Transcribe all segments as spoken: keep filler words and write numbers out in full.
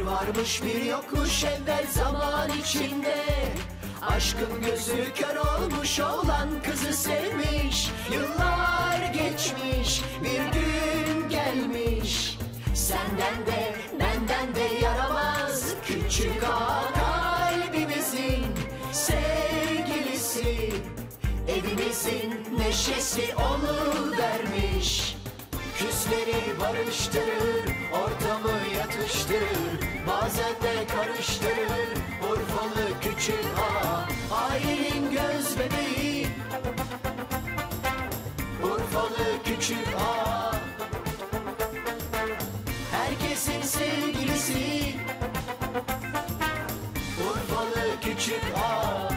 varmış bir yokmuş evvel zaman içinde. Aşkın gözü kör olmuş olan kızı sevmiş. Yıllar geçmiş, bir gün gelmiş. Senden de benden de yaramaz küçük ağa kalbimizin sevgilisi. Evimizin neşesi oluvermiş. Küsleri barıştırır, ortamı yatıştırır, bazen de karıştırır Urfalı küçük ağa, ailenin göz bebeği. Urfalı küçük ağa, herkesin sevgilisi. Urfalı küçük ağa.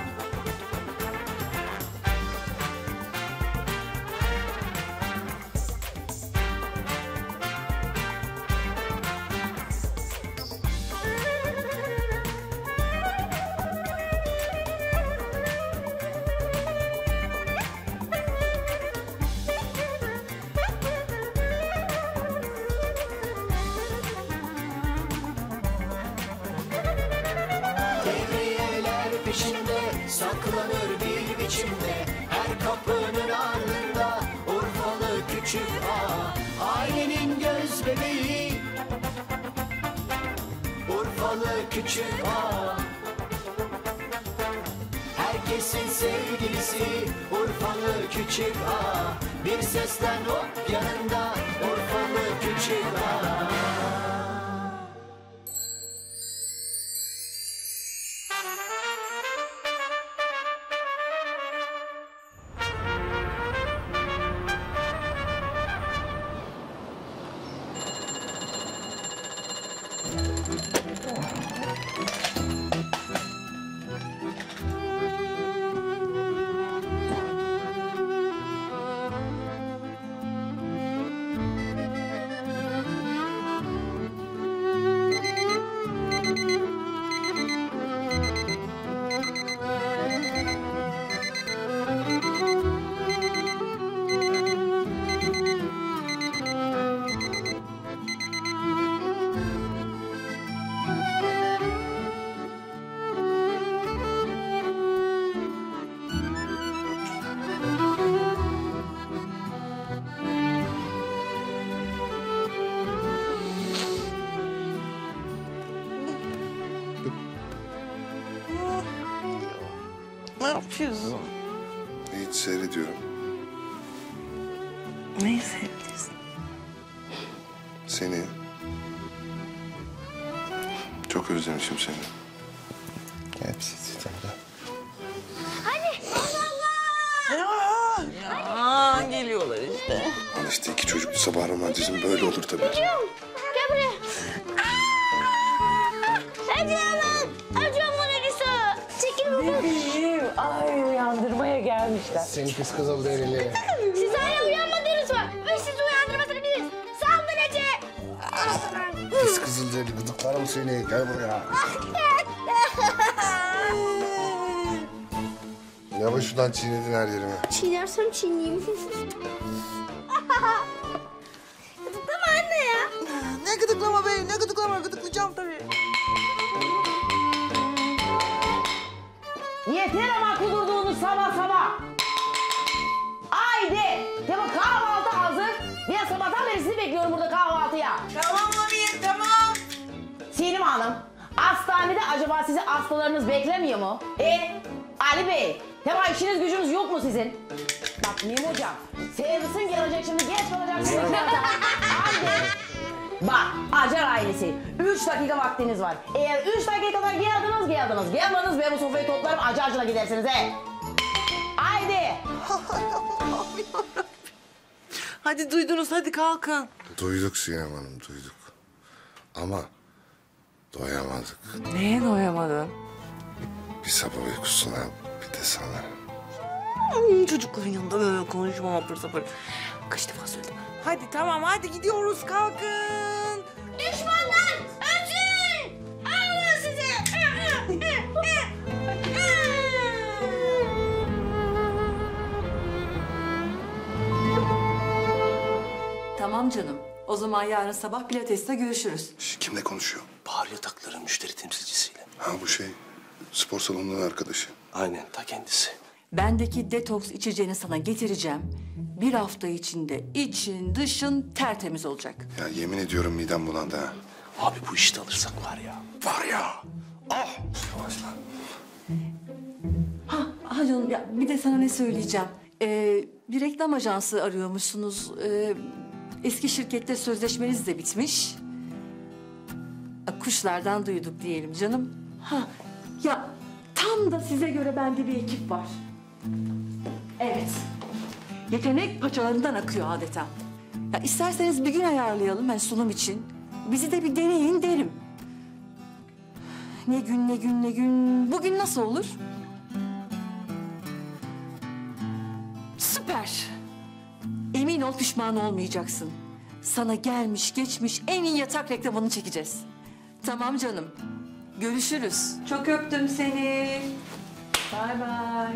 Peşinde saklanır bir biçimde, her kapının ardında Urfalı küçük ağa, ailenin göz bebeği. Urfalı küçük ağa, herkesin sevgilisi. Urfalı küçük ağa, bir sesten hop yanında Urfalı küçük ağa. Ne yapıyorsun? Hiç seyrediyorum. Neyi seyrediyorsun? Seni. Çok özlemişim seni. Hepsi sizden. Hadi Allah! Ya, ya geliyorlar işte. Al işte iki çocuklu sabah romantizmi böyle olur tabii. Acıyorum. Gel buraya. Acıyorum. Acıyorum Melisa. Çekil bakalım. Bebeğim, ay uyandırmaya gelmişler. Seni pis kızıl derili. Siz hala uyanmadınız mı? Biz sizi uyandırmasını biliriz. Saldın Ece. Pis kızıl derili gıdıklarım seni. Gel buraya. Yavaş şuradan çiğnedin her yerime. Çiğnersem çiğneyim. Gıdıklama anne ya. Ne gıdıklama be, ne gıdıklama, gıdıklayacağım tabii. Yeter ama kudurduğunuz sabah sabah. Haydi. Tamam kahvaltı hazır. Ben sabahtan beri sizi bekliyorum burada kahvaltıya. Tamam Mamiye, tamam. Sinem Hanım, hastanede acaba sizi hastalarınız beklemiyor mu? E, Ali Bey, tamam işiniz gücünüz yok mu sizin? Bak Mim Hocam, servisin gelecek şimdi geç kalacaksınız. Hadi. Bak, Acar ailesi, üç dakika vaktiniz var. Eğer üç dakikada geldiniz, geldiniz. Gelmediniz, ben bu sofrayı toplarım, Acarcı'na gidersiniz he. Haydi. Hadi duydunuz, hadi kalkın. Duyduk Sinem Hanım, duyduk. Ama doyamadık. Neye doyamadın? Bir sabah uykusuna, bir de sana. Hmm, çocukların yanında böyle konuşma apır sapır. Kaç defa söyledim. Hadi tamam, hadi gidiyoruz, kalkın. Düşmanlar ötün. Allah size. Tamam canım. O zaman yarın sabah pilateste görüşürüz. Şş, kimle konuşuyor? Bahar Yataklar'ın müşteri temsilcisiyle. Ha bu şey spor salonunun arkadaşı. Aynen ta kendisi. Bendeki detoks içeceğini sana getireceğim. Bir hafta içinde için dışın tertemiz olacak. Ya yemin ediyorum midem bulandı ha. Abi bu işte alırsak var ya. Var ya. Ah. Yavaş lan. Ha, ha canım ya bir de sana ne söyleyeceğim. Ee, bir reklam ajansı arıyormuşsunuz. Ee, eski şirkette sözleşmeniz de bitmiş. Ya, kuşlardan duyduk diyelim canım. Ha ya tam da size göre bende bir ekip var. Evet. Yetenek paçalarından akıyor adeta. Ya isterseniz bir gün ayarlayalım hani sunum için. Bizi de bir deneyin derim. Ne gün ne gün ne gün. Bugün nasıl olur? Süper. Emin ol pişman olmayacaksın. Sana gelmiş geçmiş en iyi yatak reklamını çekeceğiz. Tamam canım. Görüşürüz. Çok öptüm seni. Bay bay.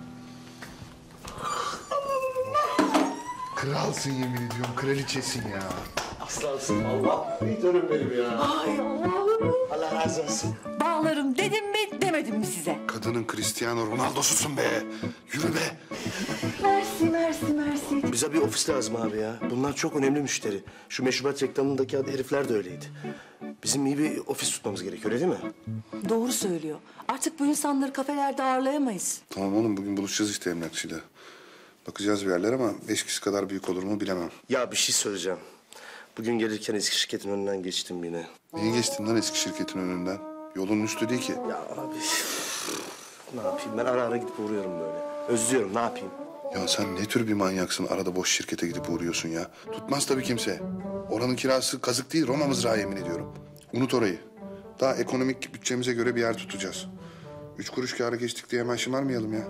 Kralsın yemin ediyorum. Kraliçesin ya. Aslansın Allah. İyi canım benim ya. Ay Allah'ım. Allah razı olsun. Bağlarım dedim mi demedim mi size? Kadının Cristiano Ronaldo'susun be. Yürü be. Mersi mersi mersi. Bize bir ofis lazım abi ya. Bunlar çok önemli müşteri. Şu meşrubat reklamındaki herifler de öyleydi. Bizim iyi bir ofis tutmamız gerekiyor öyle değil mi? Doğru söylüyor. Artık bu insanları kafelerde ağırlayamayız. Tamam oğlum bugün buluşacağız işte emlakçıyla. Bakacağız bir yerler ama eşkisi kadar büyük olur mu bilemem. Ya bir şey söyleyeceğim. Bugün gelirken eski şirketin önünden geçtim yine. Niye geçtin lan eski şirketin önünden? Yolun üstü değil ki. Ya abi ne yapayım ben ara ara gidip uğruyorum böyle. Özlüyorum ne yapayım? Ya sen ne tür bir manyaksın arada boş şirkete gidip uğruyorsun ya. Tutmaz tabii kimse. Oranın kirası kazık değil Roma mızrağı yemin ediyorum. Unut orayı. Daha ekonomik bütçemize göre bir yer tutacağız. Üç kuruş kâra geçtik diye hemen şımarmayalım ya.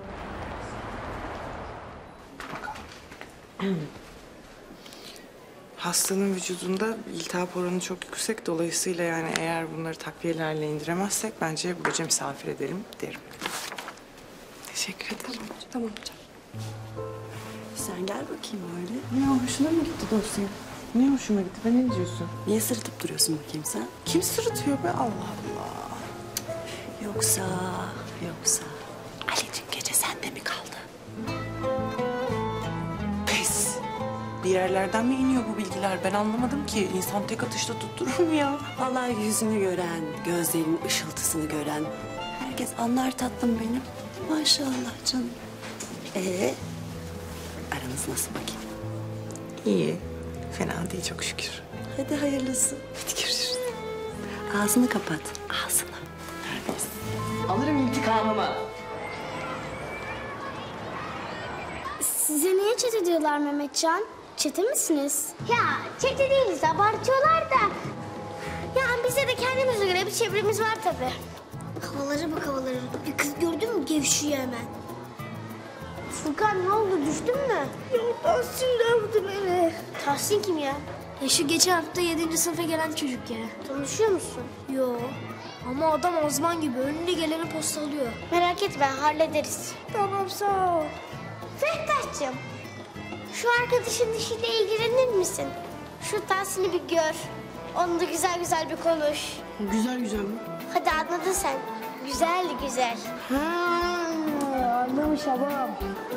Hastanın vücudunda iltihap oranı çok yüksek. Dolayısıyla yani eğer bunları takviyelerle indiremezsek bence bu gece misafir edelim derim. Teşekkür ederim. Tamam hocam. Sen gel bakayım öyle. Ne hoşuna mı gitti dosya? Ne hoşuma gitti. Ben ne diyorsun? Niye sırıtıp duruyorsun bakayım sen? Kim sırıtıyor be Allah Allah. Yoksa, yoksa Ali dün gece sende mi kaldı? Pes. Bir yerlerden mi iniyor bu bilgiler? Ben anlamadım ki. İnsan tek atışta tutturur mu ya? Vallahi yüzünü gören, gözlerinin ışıltısını gören herkes anlar tatlım benim. Maşallah canım. Ee, aranız nasıl bakayım? İyi. Fena değil çok şükür. Hadi hayırlısı. Hadi görüşürüz. Ağzını kapat. Ağzını. Alırım intikamımı. Size niye çete diyorlar Mehmetcan? Çete misiniz? Ya çete değiliz, abartıyorlar da. Yani bize de kendimize göre bir çevremiz var tabii. Havalara bak havalara. Bir kız gördün mü gevşiyor hemen. Furkan ne oldu düştün mü? Ya Tahsin dövdü beni. Tahsin kim ya? Ya şu geçen hafta yedinci sınıfa gelen çocuk ya. Tanışıyor musun? Yo. Ama adam azman gibi önüne geleni postalıyor. Merak etme hallederiz. Tamam sağ ol. Fehtah'cığım. Şu arkadaşın işiyle ilgilenir misin? Şu Tahsin'i bir gör. Onunla güzel güzel bir konuş. Güzel güzel mi? Hadi anladın sen. Güzel güzel. Ha, anlamış babam.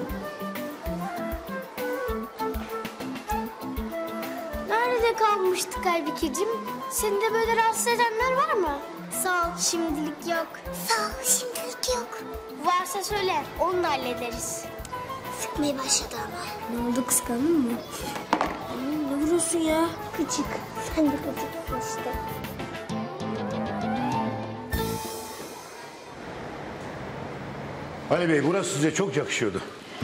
Nerede kalmıştık Aybikeciğim? Seni de böyle rahatsız edenler var mı? Sağ ol, şimdilik yok. Sağ ol, şimdilik yok. Varsa söyle, onu da hallederiz. Sıkmaya başladı ama. Ne oldu, kıskandın mı? Hmm, ne vuruyorsun ya? Gıcık. Sen de gıcıksın işte. Ali Bey burası size çok yakışıyordu.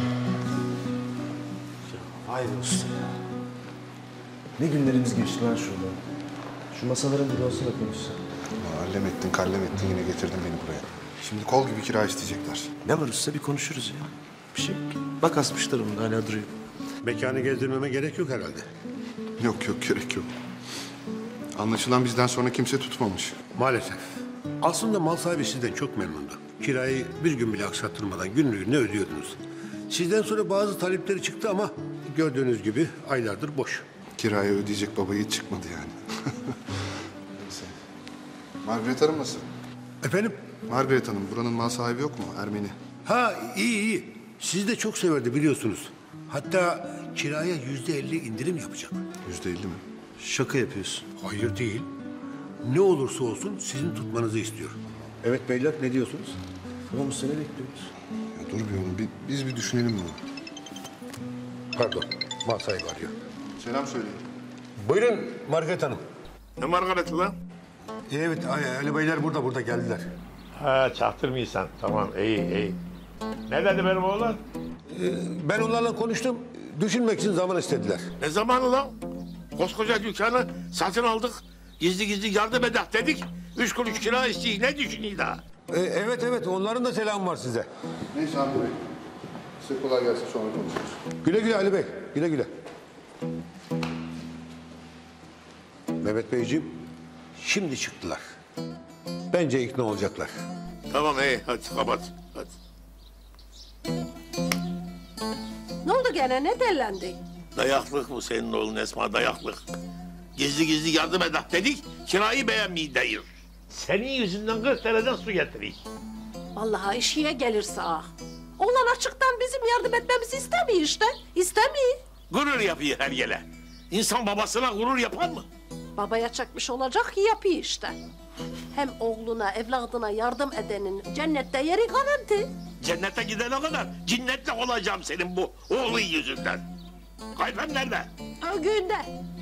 Haydi usta ya. Ne günlerimiz geçti lan şurada. Şu masaların bir olsa da konuşsa. Allem ettin, kallem ettin yine getirdin beni buraya. Şimdi kol gibi kira isteyecekler. Ne var usta bir konuşuruz ya. Bir şey yok ki. Bak asmışlar onu da hala duruyor. Mekanı gezdirmeme gerek yok herhalde. Yok yok gerek yok. Anlaşılan bizden sonra kimse tutmamış. Maalesef. Aslında mal sahibi sizden çok memnundu. Kirayı bir gün bile aksattırmadan günlüğüne ödüyordunuz. Sizden sonra bazı talepleri çıktı ama gördüğünüz gibi aylardır boş. Kiraya ödeyecek baba yiğit çıkmadı yani. Neyse. Margaret Hanım nasıl? Efendim? Margaret Hanım, buranın mal sahibi yok mu? Ermeni. Ha iyi iyi. Sizi de çok severdi biliyorsunuz. Hatta kiraya yüzde elli indirim yapacak. Yüzde elli mi? Şaka yapıyorsun. Hayır değil. Ne olursa olsun sizin tutmanızı istiyor. Evet beyler ne diyorsunuz? Tamam seni bekliyoruz. Ya dur bir oğlum, bir, biz bir düşünelim bunu. Pardon, mal sahibi arıyor. Selam söyleyin. Buyurun Margaret Hanım. Ne Margaret'i lan? Evet Ali beyler burada burada geldiler. Ha çaktırmıyorsan. Tamam iyi iyi. Ne dedi benim oğlan? Ben onlarla konuştum. Düşünmek için zaman istediler. Ne zamanı lan? Koskoca dükkanı satın aldık. Gizli gizli yardım edek dedik. Üç kuruş kira istedik. Ne düşünüyor daha? Ee, evet evet onların da selamı var size. Neyse Hamdi Bey. Size kolay gelsin, sonra konuşuruz. Güle güle Ali Bey. Güle güle. Mehmet Beyciğim şimdi çıktılar. Bence ikna olacaklar. Tamam iyi hadi kapat. Hadi. Ne oldu gene? Ne dellendi? Dayaklık bu senin oğlun Esma dayaklık. Gizli gizli yardım edek dedik. Kirayı beğenmeyi değil. Senin yüzünden kırk dereden su getireyim. Vallahi işiye gelirse ah. Oğlan açıktan bizim yardım etmemizi istemiyor işte. İstemiyor. Gurur yapıyor her yere. İnsan babasına gurur yapar mı? Babaya çekmiş olacak ki yapıyor işte. Hem oğluna, evladına yardım edenin cennette yeri garanti. Cennete gidene kadar cinnetle olacağım senin bu oğlun yüzünden. Kayfem nerede? O günde.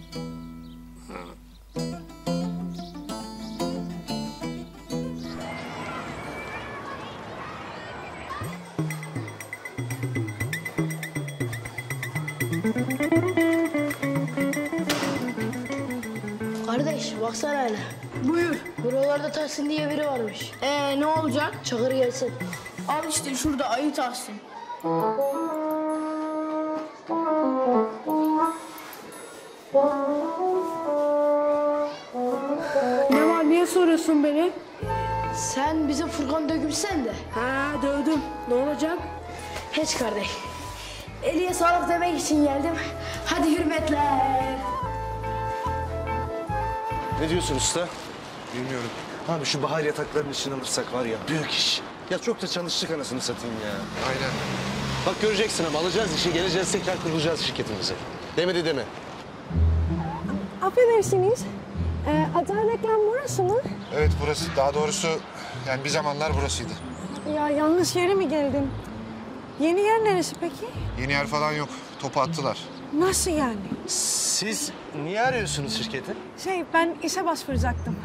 Kardeş baksana hele. Buyur. Buralarda Tahsin diye biri varmış. Ee ne olacak? Çakır gelsin. Al işte şurada ayı Tahsin. Ne var niye soruyorsun beni? Sen bizim Furkan dökümsen de. Ha dövdüm. Ne olacak? Hiç kardeş. Eliye sağlık demek için geldim. Hadi hürmetler. Ne diyorsun usta? Bilmiyorum. Abi şu bahar yataklarının içine alırsak var ya büyük iş. Ya çok da çalıştık anasını satayım ya. Aynen. Bak göreceksin ama alacağız işi geleceğiz tekrar kurulacağız şirketimizi. Demedi deme. Affedersiniz. Ee, Adaletlen burası mı? Evet burası. Daha doğrusu yani bir zamanlar burasıydı. Ya yanlış yere mi geldim? Yeni yer neresi peki? Yeni yer falan yok. Topu attılar. Nasıl yani? Siz niye arıyorsunuz şirketi? Şey ben işe başvuracaktım.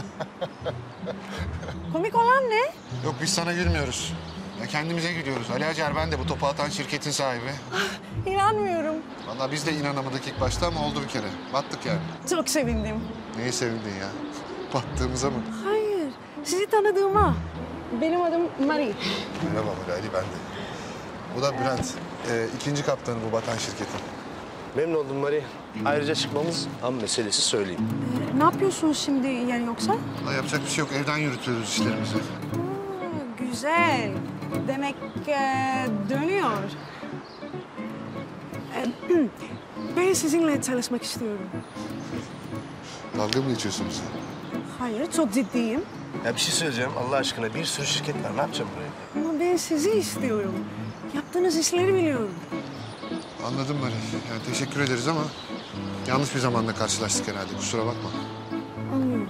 Komik olan ne? Yok biz sana gülmüyoruz. Ya kendimize gülüyoruz. Ali Acar ben de bu topu atan şirketin sahibi. İnanmıyorum. Vallahi biz de inanamadık ilk başta ama oldu bir kere. Battık yani. Çok sevindim. Neye sevindin ya? Battığımıza mı? Hayır, sizi tanıdığıma. Benim adım Marie. Merhaba Ali ben de. Bu da Bülent. Ee, ikinci kaptanı bu batan şirketin. Memnun oldum Mari. Ayrıca çıkmamız ham meselesi söyleyeyim. Ee, ne yapıyorsunuz şimdi yani yoksa? Vallahi yapacak bir şey yok. Evden yürütüyoruz işlerimizi. Hmm, güzel. Demek e, dönüyor. E, ben sizinle çalışmak istiyorum. Dalga mı geçiyorsunuz sen? Hayır, çok ciddiyim. Ya bir şey söyleyeceğim Allah aşkına bir sürü şirket var ne yapacağım buraya? Ama ben sizi istiyorum. Yaptığınız işleri biliyorum. Anladım Mari. Yani teşekkür ederiz ama yanlış bir zamanda karşılaştık herhalde. Kusura bakma. Anlıyorum.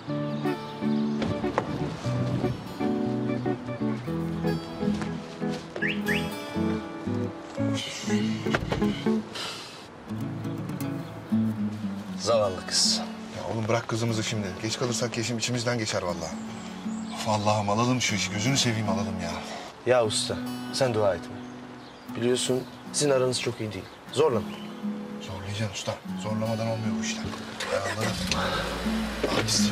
Zavallı kız. Ya oğlum bırak kızımızı şimdi. Geç kalırsak yaşım içimizden geçer vallahi. Of Allah'ım alalım şu işi. Gözünü seveyim alalım ya. Ya usta sen dua etme. Biliyorsun sizin aranız çok iyi değil. Zorla. Zorlayacaksın usta. Zorlamadan olmuyor bu işler. Ben anladım. Abisi.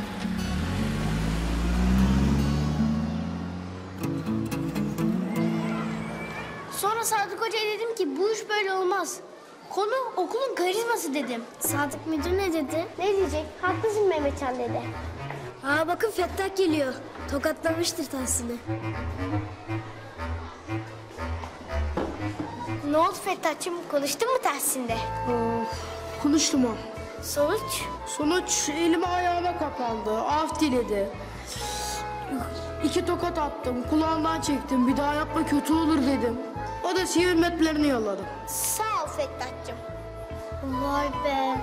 Sonra Sadık Hoca'ya dedim ki bu iş böyle olmaz. Konu okulun karizması dedim. Sadık müdür ne dedi? Ne diyecek? Haklısın Mehmetcan dedi. Aa bakın Fettah geliyor. Tokatlamıştır Tahsin'i. Ne oldu Fettah'cığım? Konuştun mu Tahsin'de? Konuştum o. Sonuç? Sonuç elime ayağıma kapandı. Af diledi. İki tokat attım. Kulağından çektim. Bir daha yapma kötü olur dedim. O da sihir metlerini yolladı. Sağ ol Fettah'cığım. Vay be.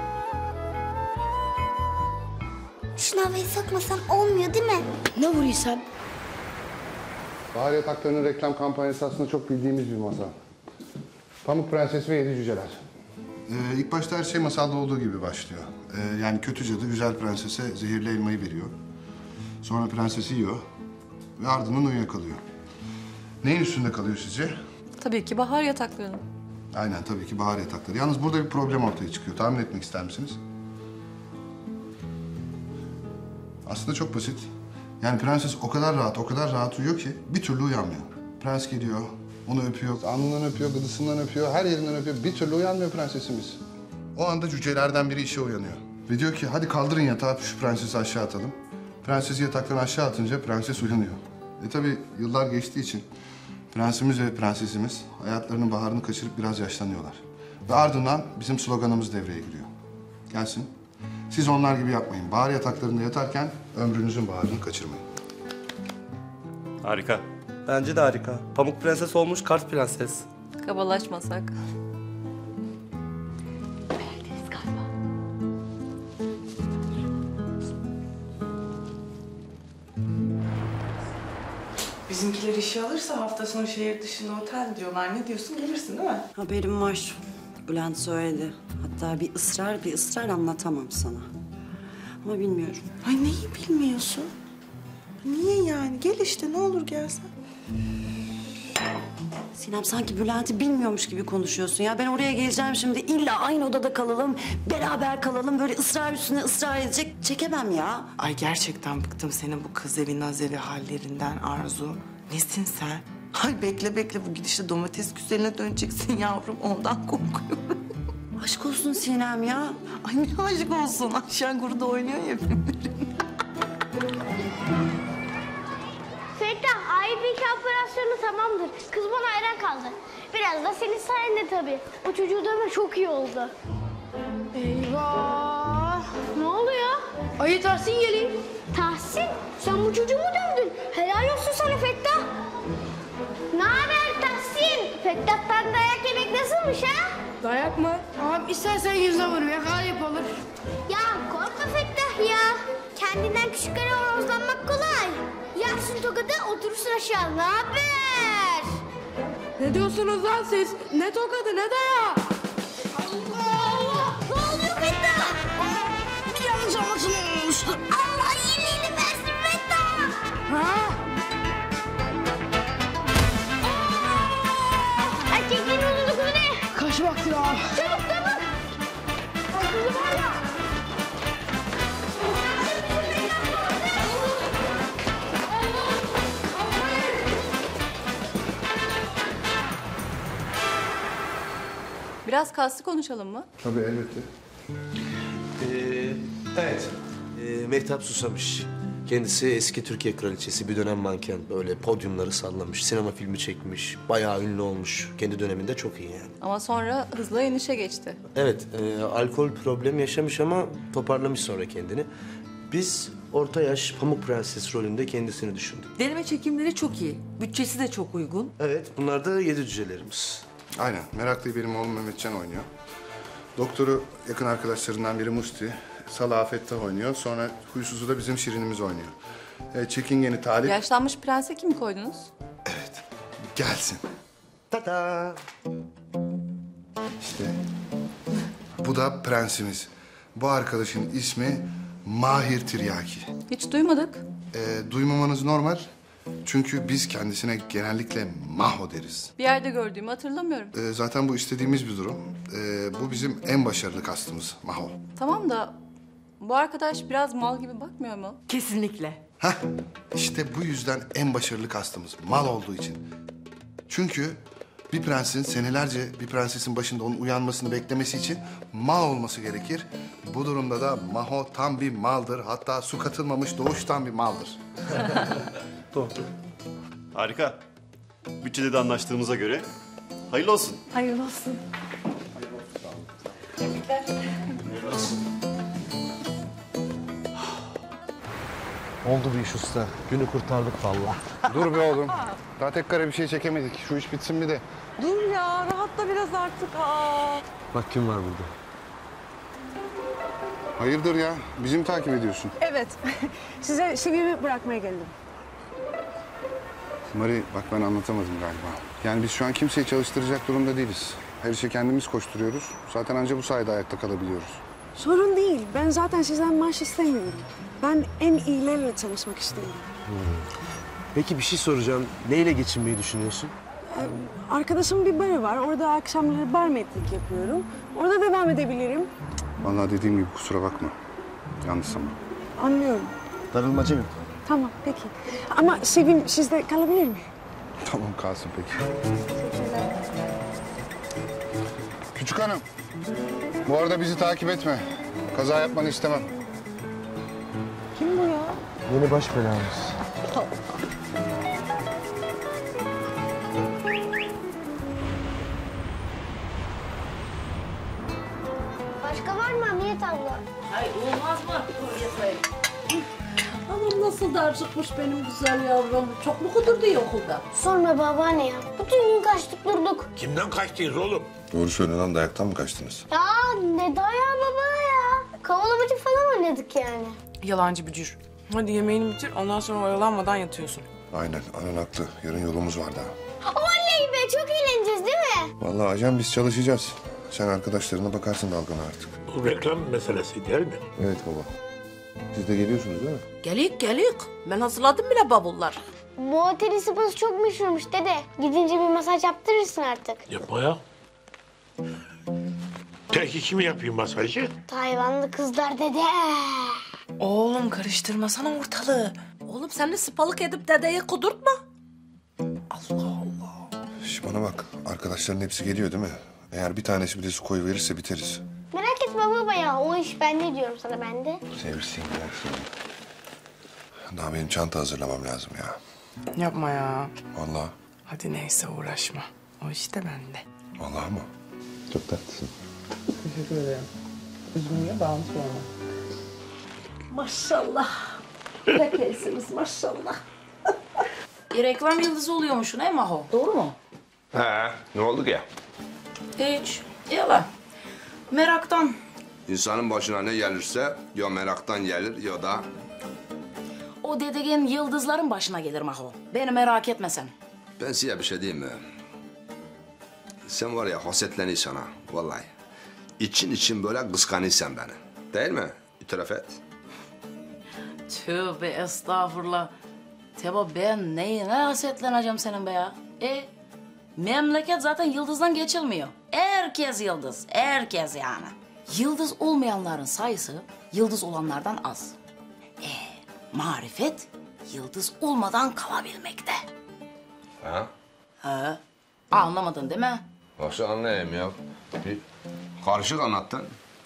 Şunu havaya sokmasam olmuyor değil mi? Ne vuruyorsun? Bahar Yatakları'nın reklam kampanyası aslında çok bildiğimiz bir masal. Pamuk Prenses ve Yedi Cüceler. Ee, ilk başta her şey masalda olduğu gibi başlıyor. Ee, yani kötü cadı güzel prensese zehirli elmayı veriyor. Sonra prensesi yiyor ve ardından uyuyakalıyor. Neyin üstünde kalıyor sizce? Tabii ki bahar yataklarının. Aynen tabii ki bahar yatakları. Yalnız burada bir problem ortaya çıkıyor. Tahmin etmek ister misiniz? Aslında çok basit. Yani prenses o kadar rahat, o kadar rahat uyuyor ki bir türlü uyanmıyor. Prens geliyor, onu öpüyor, alnından öpüyor, gıdısından öpüyor, her yerinden öpüyor. Bir türlü uyanmıyor prensesimiz. O anda cücelerden biri işe uyanıyor. Ve diyor ki hadi kaldırın yatağı, şu prensesi aşağı atalım. Prensesi yataktan aşağı atınca prenses uyanıyor. E tabii yıllar geçtiği için prensimiz ve prensesimiz hayatlarının baharını kaçırıp biraz yaşlanıyorlar. Ve ardından bizim sloganımız devreye giriyor. Gelsin. Siz onlar gibi yapmayın. Bahar yataklarında yatarken ömrünüzün baharını kaçırmayın. Harika. Bence de harika. Pamuk Prenses olmuş Kart Prenses. Kabalaşmasak. Bizimkiler işe alırsa hafta sonu şehir dışında otel diyorlar. Ne diyorsun? Gelirsin değil mi? Haberim var. Bülent söyledi. Hatta bir ısrar bir ısrar anlatamam sana. Ama bilmiyorum. Ay neyi bilmiyorsun? Niye yani? Gel işte ne olur gelsen. Sinem sanki Bülent'i bilmiyormuş gibi konuşuyorsun ya. Ben oraya geleceğim şimdi. İlla aynı odada kalalım, beraber kalalım. Böyle ısrar üstüne ısrar edecek. Çekemem ya. Ay gerçekten bıktım senin bu kız evi, naz evi hallerinden Arzu. Nesin sen? Ay bekle bekle bu gidişle domates güzeline döneceksin yavrum. Ondan korkuyorum. Aşk olsun Sinem ya. Ay ne aşk olsun. Ayşen Guru'da oynuyor ya filmlerinde. Fettah, A Y B operasyonu tamamdır. Kız bana hayran kaldı. Biraz da senin sayende tabii. O çocuğu dövme çok iyi oldu. Eyvah! Ne oluyor? Ayı Tahsin geleyim. Tahsin, sen bu çocuğu mu dövdün? Helal olsun sana Fettah. Ne haber Tahsin? Fettah'tan dayak yemek nasılmış ha? Dayak mı? Abi istersen yüzüne vur ya. Galip olur. Ya korkma Fettah ya. Kendinden küçüklere horozlanmak kolay. Yaksın tokadı oturursun aşağı. Ne haber? Ne diyorsunuz lan siz? Ne tokadı ne dayağı? Allah Allah! Ne oluyor Fettah? Bir yanlış anlaşılma olmuştu. Allah iyiliğini versin Fettah! Ha? Erkeklerin uzun dokuzu ne? Kaç vakti ya? Çabuk çabuk! Kızı var ya! Biraz kaslı konuşalım mı? Tabii elbette. Ee, evet. Ee, Mehtap Susamış. Kendisi eski Türkiye kraliçesi, bir dönem manken. Böyle podyumları sallamış, sinema filmi çekmiş. Bayağı ünlü olmuş. Kendi döneminde çok iyi yani. Ama sonra hızla inişe geçti. Evet, e, alkol problemi yaşamış ama toparlamış sonra kendini. Biz orta yaş Pamuk Prenses rolünde kendisini düşündük. Deneme çekimleri çok iyi. Bütçesi de çok uygun. Evet, bunlar da yedi cücelerimiz. Aynen. Meraklı benim oğlum Mehmetcan oynuyor. Doktoru yakın arkadaşlarından biri Musti. Salah Fettah oynuyor. Sonra huysuzu da bizim Şirinimiz oynuyor. E, çekingeni Talip. Yaşlanmış prense kimi koydunuz? Evet. Gelsin. Ta-ta! İşte bu da prensimiz. Bu arkadaşın ismi Mahir Tiryaki. Hiç duymadık. E, duymamanız normal. Çünkü biz kendisine genellikle Maho deriz. Bir yerde gördüğümü hatırlamıyorum. E, zaten bu istediğimiz bir durum. E, bu bizim en başarılı kastımız Maho. Tamam da bu arkadaş biraz mal gibi bakmıyor mu? Kesinlikle. Hah, işte bu yüzden en başarılı kastımız mal olduğu için. Çünkü bir prensin senelerce bir prensesin başında onun uyanmasını beklemesi için mal olması gerekir. Bu durumda da Maho tam bir maldır. Hatta su katılmamış doğuştan bir maldır. Doğru. Harika. Bütçede de anlaştığımıza göre hayırlı olsun. Hayırlı olsun. Tebrikler. Oldu bir iş usta. Günü kurtardık vallahi. Dur be oğlum. Daha tek kare bir şey çekemedik. Şu iş bitsin bir de. Dur ya, rahatla biraz artık. Aa. Bak kim var burada. Hayırdır ya? Bizi mi takip ediyorsun? Evet. Size Şevim'i bırakmaya geldim. Mari bak ben anlatamadım galiba. Yani biz şu an kimseyi çalıştıracak durumda değiliz. Her işe kendimiz koşturuyoruz. Zaten ancak bu sayede ayakta kalabiliyoruz. Sorun değil. Ben zaten sizden maaş istemiyorum. Ben en iyilerle çalışmak istiyorum. Hmm. Peki bir şey soracağım. Neyle geçinmeyi düşünüyorsun? Ee, arkadaşımın bir barı var. Orada akşamları barmetlik yapıyorum. Orada devam edebilirim. Vallahi dediğim gibi kusura bakma. Yanlış ama. Anlıyorum. Darılmacı mı? Tamam, peki. Ama Sevim sizde kalabilir mi? Tamam kalsın peki. Küçük hanım. Bu arada bizi takip etme. Kaza yapmanı istemem. Kim bu ya? Yeni baş belamız. Başka var mı Hamiyet abla? Hayır olmaz mı? Dur yapayım. Anam nasıl da acıkmış benim güzel yavrum. Çok mu kudurdu ya okulda? Sorma babaanne ya. Bütün gün kaçtık durduk. Kimden kaçtınız oğlum? Doğru söyle lan, dayaktan mı kaçtınız? Ya ne dayağı baba ya. Kovalamacı falan oynadık yani. Yalancı bücür. Hadi yemeğini bitir, ondan sonra oyalanmadan yatıyorsun. Aynen, anan haklı. Yarın yolumuz var daha. Oley be, çok eğleneceğiz değil mi? Vallahi ajan biz çalışacağız. Sen arkadaşlarına bakarsın dalgana artık. Bu reklam meselesi değil mi? Evet baba. Siz de geliyorsunuz değil mi? Gelik gelik. Ben hazırladım bile bavullar. Bu otelin spası çok meşhurmuş dede. Gidince bir masaj yaptırırsın artık. Yapma ya. Peki kimi yapayım masajı? Tayvanlı kızlar dede. Oğlum karıştırmasana ortalığı. Oğlum sen de sıpalık edip dedeyi kudurtma. Şş, bana bak, arkadaşların hepsi geliyor değil mi? Eğer bir tanesi bile su koyu verirse biteriz. Merak etme baba ya, o iş bende diyorum sana, bende. Sevirsin ya. Daha benim çanta hazırlamam lazım ya. Yapma ya. Vallahi. Hadi neyse uğraşma. O iş de bende. Vallahi mı? Çok tatlısın. Teşekkür ederim. Üzgünle bağımsız olma. Maşallah. Pek iyisiniz maşallah. E, reklam yıldızı oluyormuşsun he Maho? Doğru mu? He, ne oldu ki? Hiç. Yalan. Meraktan. İnsanın başına ne gelirse ya meraktan gelir ya da... O dedegen yıldızların başına gelir Maho. Beni merak etme sen. Ben size bir şey diyeyim mi? Sen var ya hasetleniyorsun ha, vallahi. İçin için böyle kıskanıyorsun beni. Değil mi? İtiraf et. Tövbe estağfurullah. Teba ben neyine hasetleneceğim senin be ya? E, memleket zaten yıldızdan geçilmiyor. Herkes yıldız, herkes yani. Yıldız olmayanların sayısı yıldız olanlardan az. E, marifet yıldız olmadan kalabilmekte. Ha? Ha, anlamadın değil mi? Nasıl anlayayım ya? Bir karışık anlattın.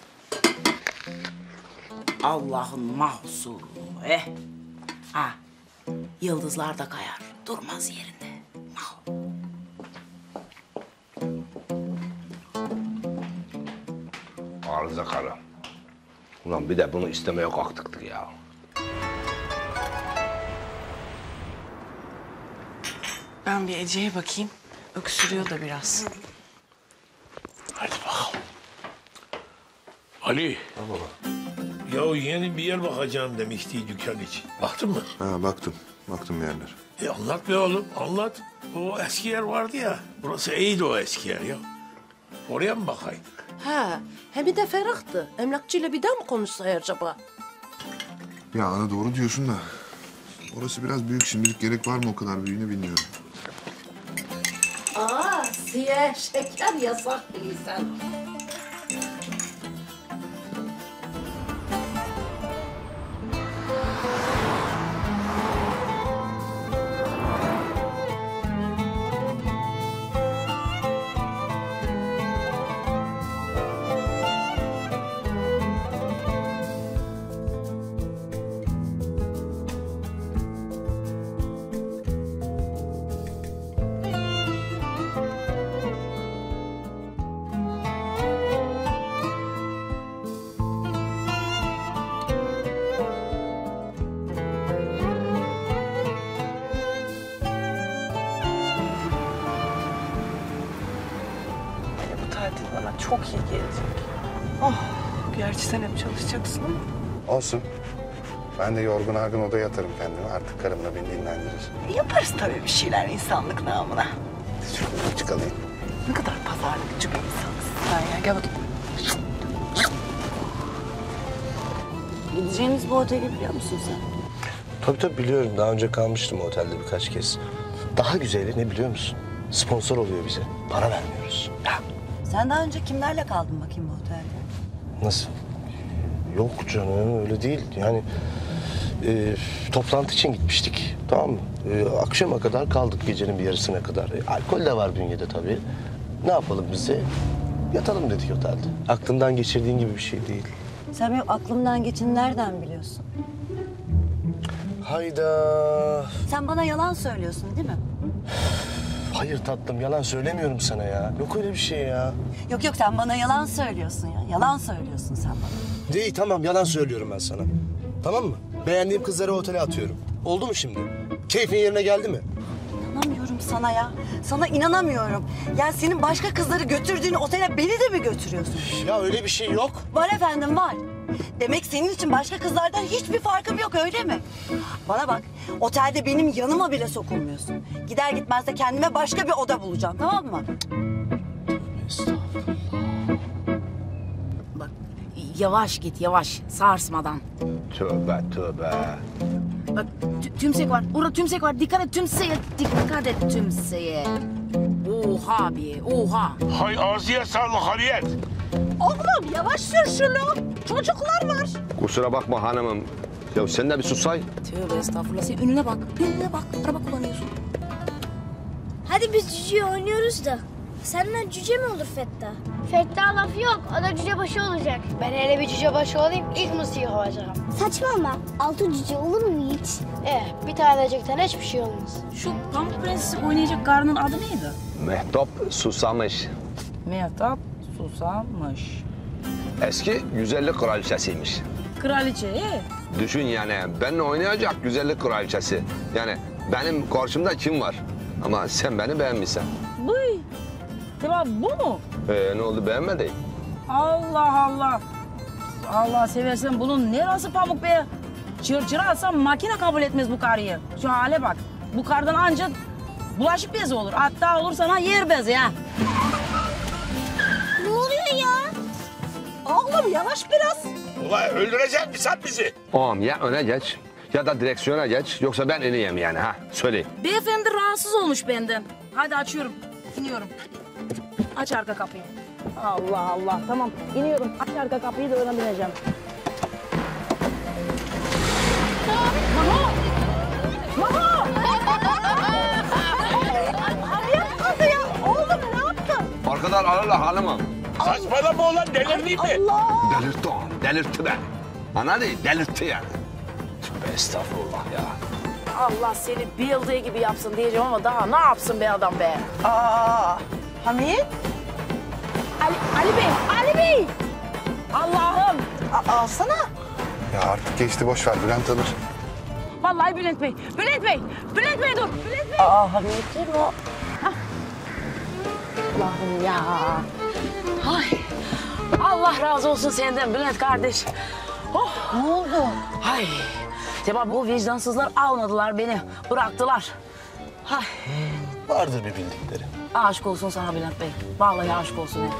Allah'ın mahzuru. Eh. Ha, yıldızlar da kayar, durmaz yerinde. Maho. Arıza karı. Ulan bir de bunu istemeye kalktık ya. Ben bir Ece'ye bakayım. Öksürüyor da biraz. Hadi bakalım. Ali. Ha baba. Ya yeni bir yer bakacağım demişti dükkan için. Baktın mı? Ha baktım. Baktım bir yerler. E anlat be oğlum, anlat. O eski yer vardı ya. Burası iyiydi o eski yer ya. Oraya mı bakayım? Ha, hem bir de ferahtı. Emlakçıyla bir daha mı konuşsa acaba? Ya ana doğru diyorsun da. Orası biraz büyük. Şimdilik gerek var mı o kadar büyüğünü bilmiyorum. Aa, siyah şeker yasak değilsen. çok iyi gelecek. Oh, gerçi sen hep çalışacaksın ama. Olsun. Ben de yorgun argın odaya yatarım kendimi. Artık karımla beni dinlendirir. Yaparız tabii bir şeyler insanlık namına. Şuradan çıkalayım. Ne kadar pazarlıkçı bir insansın sen ya. Gel bakayım. Gideceğiniz bu oteli biliyor musun sen? Tabii tabii biliyorum. Daha önce kalmıştım otelde birkaç kez. Daha güzeli ne biliyor musun? Sponsor oluyor bize. Para vermiyoruz. Ya. Sen daha önce kimlerle kaldın bakayım bu otelde? Nasıl? Yok canım öyle değil. Yani e, toplantı için gitmiştik. Tamam mı? E, akşama kadar kaldık gecenin bir yarısına kadar. E, alkol de var bünyede tabii. Ne yapalım biz de? Yatalım dedik otelde. Aklından geçirdiğin gibi bir şey değil. Sen benim aklımdan geçeni nereden biliyorsun? Hayda. Sen bana yalan söylüyorsun değil mi? Hayır tatlım yalan söylemiyorum sana ya. Yok öyle bir şey ya. Yok yok sen bana yalan söylüyorsun ya. Yalan söylüyorsun sen bana. Değil tamam yalan söylüyorum ben sana. Tamam mı? Beğendiğim kızları otele atıyorum. Oldu mu şimdi? Keyfin yerine geldi mi? İnanamıyorum sana ya. Sana inanamıyorum. Ya senin başka kızları götürdüğün otele beni de mi götürüyorsun? Ya öyle bir şey yok. Var efendim var. Demek senin için başka kızlardan hiçbir farkım yok öyle mi? Bana bak otelde benim yanıma bile sokulmuyorsun. Gider gitmez de kendime başka bir oda bulacağım tamam mı? Bak yavaş git yavaş sarsmadan. Tövbe tövbe. Bak tü- tümsek var. Orada tümsek var. Dikkat et tümseğe. Dikkat et tümseğe. Oha abi oha. Hay ağzıya sağlık Hariyet. Oğlum yavaş sür şunu. Çocuklar var. Kusura bakma hanımım. Ya sen de bir susay. Tövbe estağfurullah. Sen önüne bak. Önüne bak. Araba kullanıyorsun. Hadi biz cüce oynuyoruz da. Senden cüce mi olur Fettah? Fettah lafı yok. O da cüce başı olacak. Ben hele bir cüce başı olayım, ilk mısıyı kovacağım. Saçmalama. Altı cüce olur mu hiç? Eh, bir tanecikten hiçbir şey olmaz. Şu Pamuk Prensesi oynayacak karının adı neydi? Mehtap Susamış. Mehtap Susamış. Eski güzellik kraliçesiymiş. Kraliçe. e? Düşün yani benimle oynayacak güzellik kraliçesi. Yani benim karşımda kim var? Ama sen beni beğenmişsin. Buy. Tamam bu mu? Ee, ne oldu beğenmedin? Allah Allah. Allah seversen bunun neresi pamuk be? Çırçıra alsam makine kabul etmez bu karıyı. Şu hale bak. Bu kardan ancak bulaşık bezi olur. Hatta olur sana yer bezi ya. Ne oluyor ya? Oğlum yavaş biraz. Ulan öldürecek misin sen bizi? Oğlum ya öne geç ya da direksiyona geç yoksa ben ineyim yani ha söyleyeyim. Beyefendi rahatsız olmuş benden. Hadi açıyorum. İniyorum. Aç arka kapıyı. Allah Allah. Tamam iniyorum. Aç arka kapıyı da öne bineceğim. Maho! Maho! Hariyet kaldı ya. Oğlum ne yaptın? Arkadan alırlar hanımım. Saçmalama ulan delirdin mi? Allah! Delirtti oğlum delirtti beni. Anladın delirtti yani. Tövbe estağfurullah ya. Allah seni bildiği gibi yapsın diyeceğim ama daha ne yapsın be adam be? Aa, Hamit. Ali, Ali Bey, Ali Bey! Allah'ım! A- alsana. Ya artık geçti boş ver Bülent alır. Vallahi Bülent Bey, Bülent Bey, Bülent Bey dur, Bülent Bey! Aa, Hamit'tir o. Allah'ım ya! Ay, Allah razı olsun senden Bülent kardeş. Oh, Ne oldu? ay, Seba bu vicdansızlar almadılar beni, bıraktılar. Ay, Vardır bir bildikleri. aşık olsun sana Bülent Bey. Vallahi aşık olsun. ya.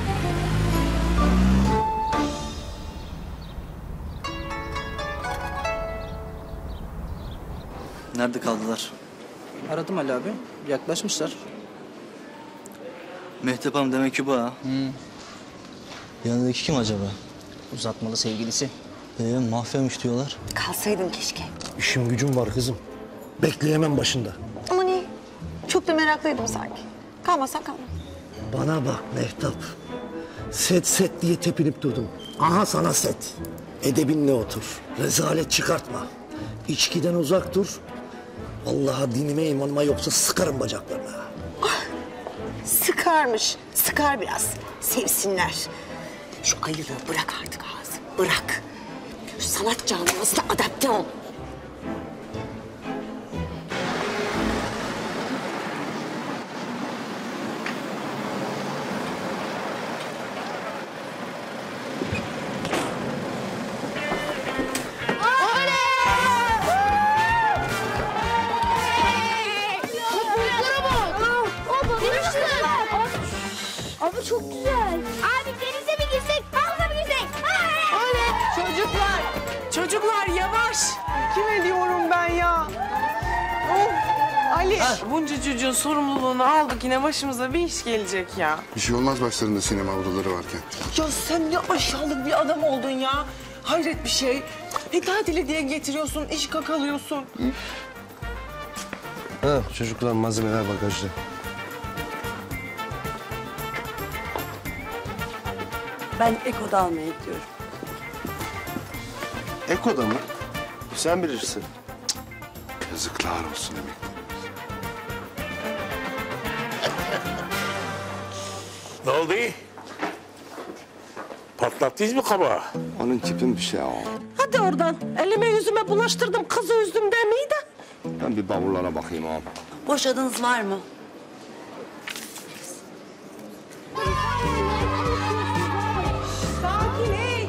Nerede kaldılar? Aradım Ali abi. Yaklaşmışlar. Mehtap Hanım demek ki bu ha. Yanındaki kim acaba? Uzatmalı sevgilisi. Ee, mahvemiş diyorlar. Kalsaydın keşke. İşim gücüm var kızım. Bekleyemem başında. Aman iyi. Çok da meraklıydım sanki. Kalmasan kalma. Bana bak Mehtap. Set set diye tepinip durdum. Aha sana set. Edebinle otur. Rezalet çıkartma. İçkiden uzak dur. Vallahi dinime imanıma yoksa sıkarım bacaklarına. Sıkarmış. Sıkar biraz. Sevsinler. Şu ayılığı bırak artık ağzı. Bırak. Şu sanat camiasına adapte ol. çok güzel. Abi denize mi girsek, havuza mı girsek? Öyle çocuklar. Çocuklar yavaş. Kime diyorum ben ya? Of. Ali, bunca çocuğun sorumluluğunu aldık, yine başımıza bir iş gelecek ya. Bir şey olmaz başlarında sinema odaları varken. Ya sen ne aşağılık bir adam oldun ya. Hayret bir şey. E tatili diye getiriyorsun, iş kakalıyorsun. Ha, çocuklar malzemeler bagajda. Ben Eko'da almaya gidiyorum. Eko'da mı? Sen bilirsin. Yazıklar olsun emekli. Ne oldu? Patlattınız mı kabağı? Onun tipin bir şey o. Hadi oradan. Elime yüzüme bulaştırdım, kızı üzdüm demeyi de. Ben bir bavullara bakayım ağam. Boş odanız var mı? Sakin ey.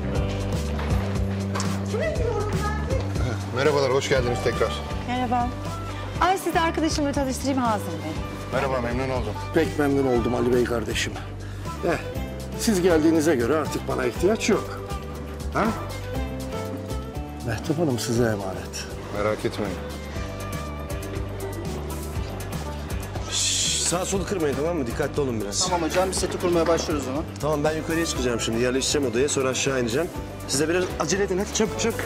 Kime diyorum ben? Merhabalar, hoş geldiniz tekrar. Merhaba. Ay sizi arkadaşımla tanıştırayım Hazım Bey. Merhaba, memnun oldum. Pek memnun oldum Ali Bey kardeşim. Eh, siz geldiğinize göre artık bana ihtiyaç yok. Ha? Mehtap Hanım size emanet. Merak etmeyin. Şş, sağ solu kırmayın tamam mı? Dikkatli olun biraz. Tamam hocam, biz seti kurmaya başlıyoruz o zaman. Tamam ben yukarıya çıkacağım şimdi. Yerleşeceğim odaya sonra aşağı ineceğim. Siz de biraz acele edin hadi çabuk çabuk.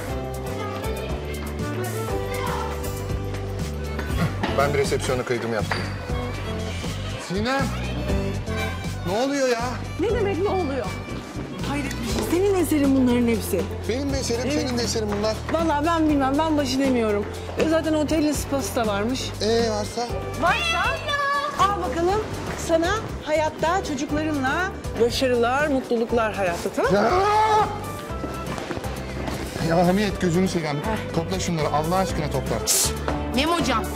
Ben bir resepsiyona kaydımı yaptım. Sinem! Ne oluyor ya? Ne demek ne oluyor? Hayret bir şey. Senin eserin bunların hepsi. Benim de eserim, Evet. senin de eserin bunlar. Vallahi ben bilmem, ben başı demiyorum. E zaten otelin spası da varmış. Ee varsa? Varsa al bakalım sana hayatta çocuklarınla başarılar, mutluluklar hayatta, tamam mı? Ya, ya Hamiyet gözünü seveyim. Topla şunları Allah aşkına topla. Mem hocam.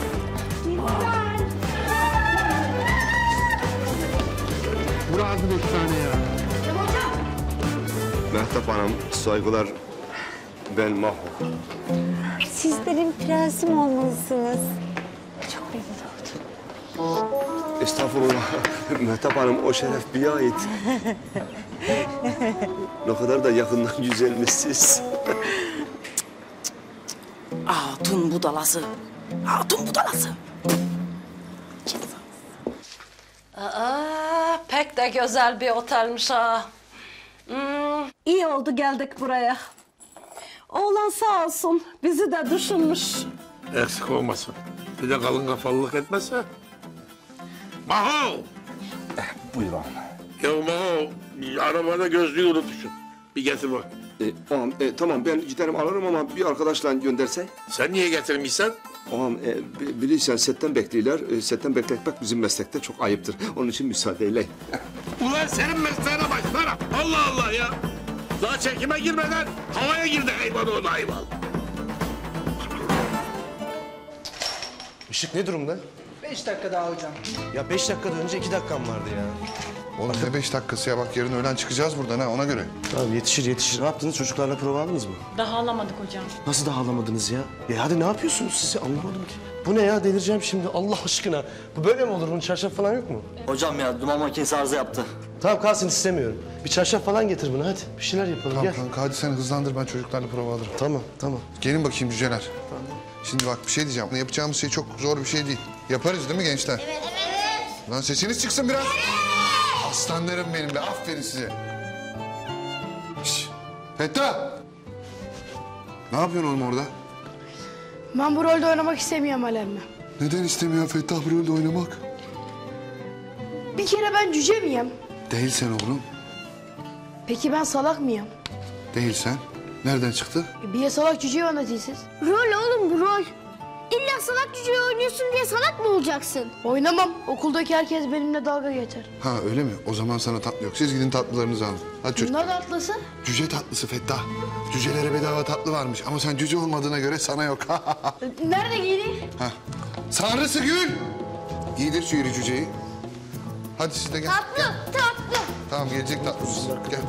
Burası da bir tane ya. Mehtap Hanım, saygılar. Ben Maho. Siz benim prensim olmalısınız. Çok memnun oldum. Estağfurullah. Mehtap Hanım, o şeref bir ait. Ne kadar da yakından güzelmişsiniz. Hatun budalası. Hatun budalası. Aa, pek de güzel bir otelmiş ha. Hmm, iyi oldu geldik buraya. Oğlan sağ olsun bizi de düşünmüş. Eksik olmasın. Bir de kalın kafalılık etmezse. Maho! Buyur ağam. Ya Maho, arabada gözlüğü unutmuşum. Bir getir bak. E, ağam, e, tamam ben giderim alırım ama bir arkadaşla göndersen. Sen niye getirmişsen? Ağam e, bi- bilirsen setten bekliyorlar. E, setten bekletmek bizim meslekte çok ayıptır. Onun için müsaadeyle. Ulan senin mesleğine başlarım. Allah Allah ya. Daha çekime girmeden havaya girdi hayvan o hayvan. Işık ne durumda? Beş dakika daha hocam. Ya beş dakikada önce iki dakikam vardı ya. Oğlum ne beş dakikası ya, bak yarın öğlen çıkacağız buradan ha, ona göre. Tamam yetişir yetişir. Ne yaptınız çocuklarla prova aldınız mı? Daha alamadık hocam. Nasıl daha alamadınız ya? E hadi ne yapıyorsunuz siz ya? Anlamadım ki. Bu ne ya? Delireceğim şimdi Allah aşkına. Bu böyle mi olur? Bunun çarşaf falan yok mu? Hocam ya duman makinesi arıza yaptı. Tamam kalsın istemiyorum. Bir çarşaf falan getir buna hadi. Bir şeyler yapalım Tamam gel. kanka, hadi sen hızlandır, ben çocuklarla prova alırım. Tamam tamam. Gelin bakayım cüceler. Şimdi bak bir şey diyeceğim. Yapacağımız şey çok zor bir şey değil. Yaparız değil mi gençler? Evet, evet. Lan sesiniz çıksın biraz. Aslanlarım benim de, aferin size. Şişt. Fettah! Ne yapıyorsun oğlum orada? Ben bu rolde oynamak istemiyorum Alem'le. Neden istemiyor Fettah bu rolde oynamak? Bir kere ben cüce miyim? Değilsen oğlum. Peki ben salak mıyım? Değilsen. Nereden çıktı? E, Bir salak cüceyi oynatıyorsunuz. Rol oğlum bu rol. İlla salak cüceyi oynuyorsun diye salak mı olacaksın? Oynamam. Okuldaki herkes benimle dalga geçer. Ha öyle mi? O zaman sana tatlı yok. Siz gidin tatlılarınızı alın. Hadi çocuklar. Bunlar tatlısı. Cüce tatlısı Fettah. Cücelere bedava tatlı varmış. Ama sen cüce olmadığına göre sana yok. Nerede giydi? Ha. Sanrısı Gül! Giydir şu iri cüceyi. Hadi siz de gel. Tatlı, tatlı. Tamam gelecek tatlısız. Gel.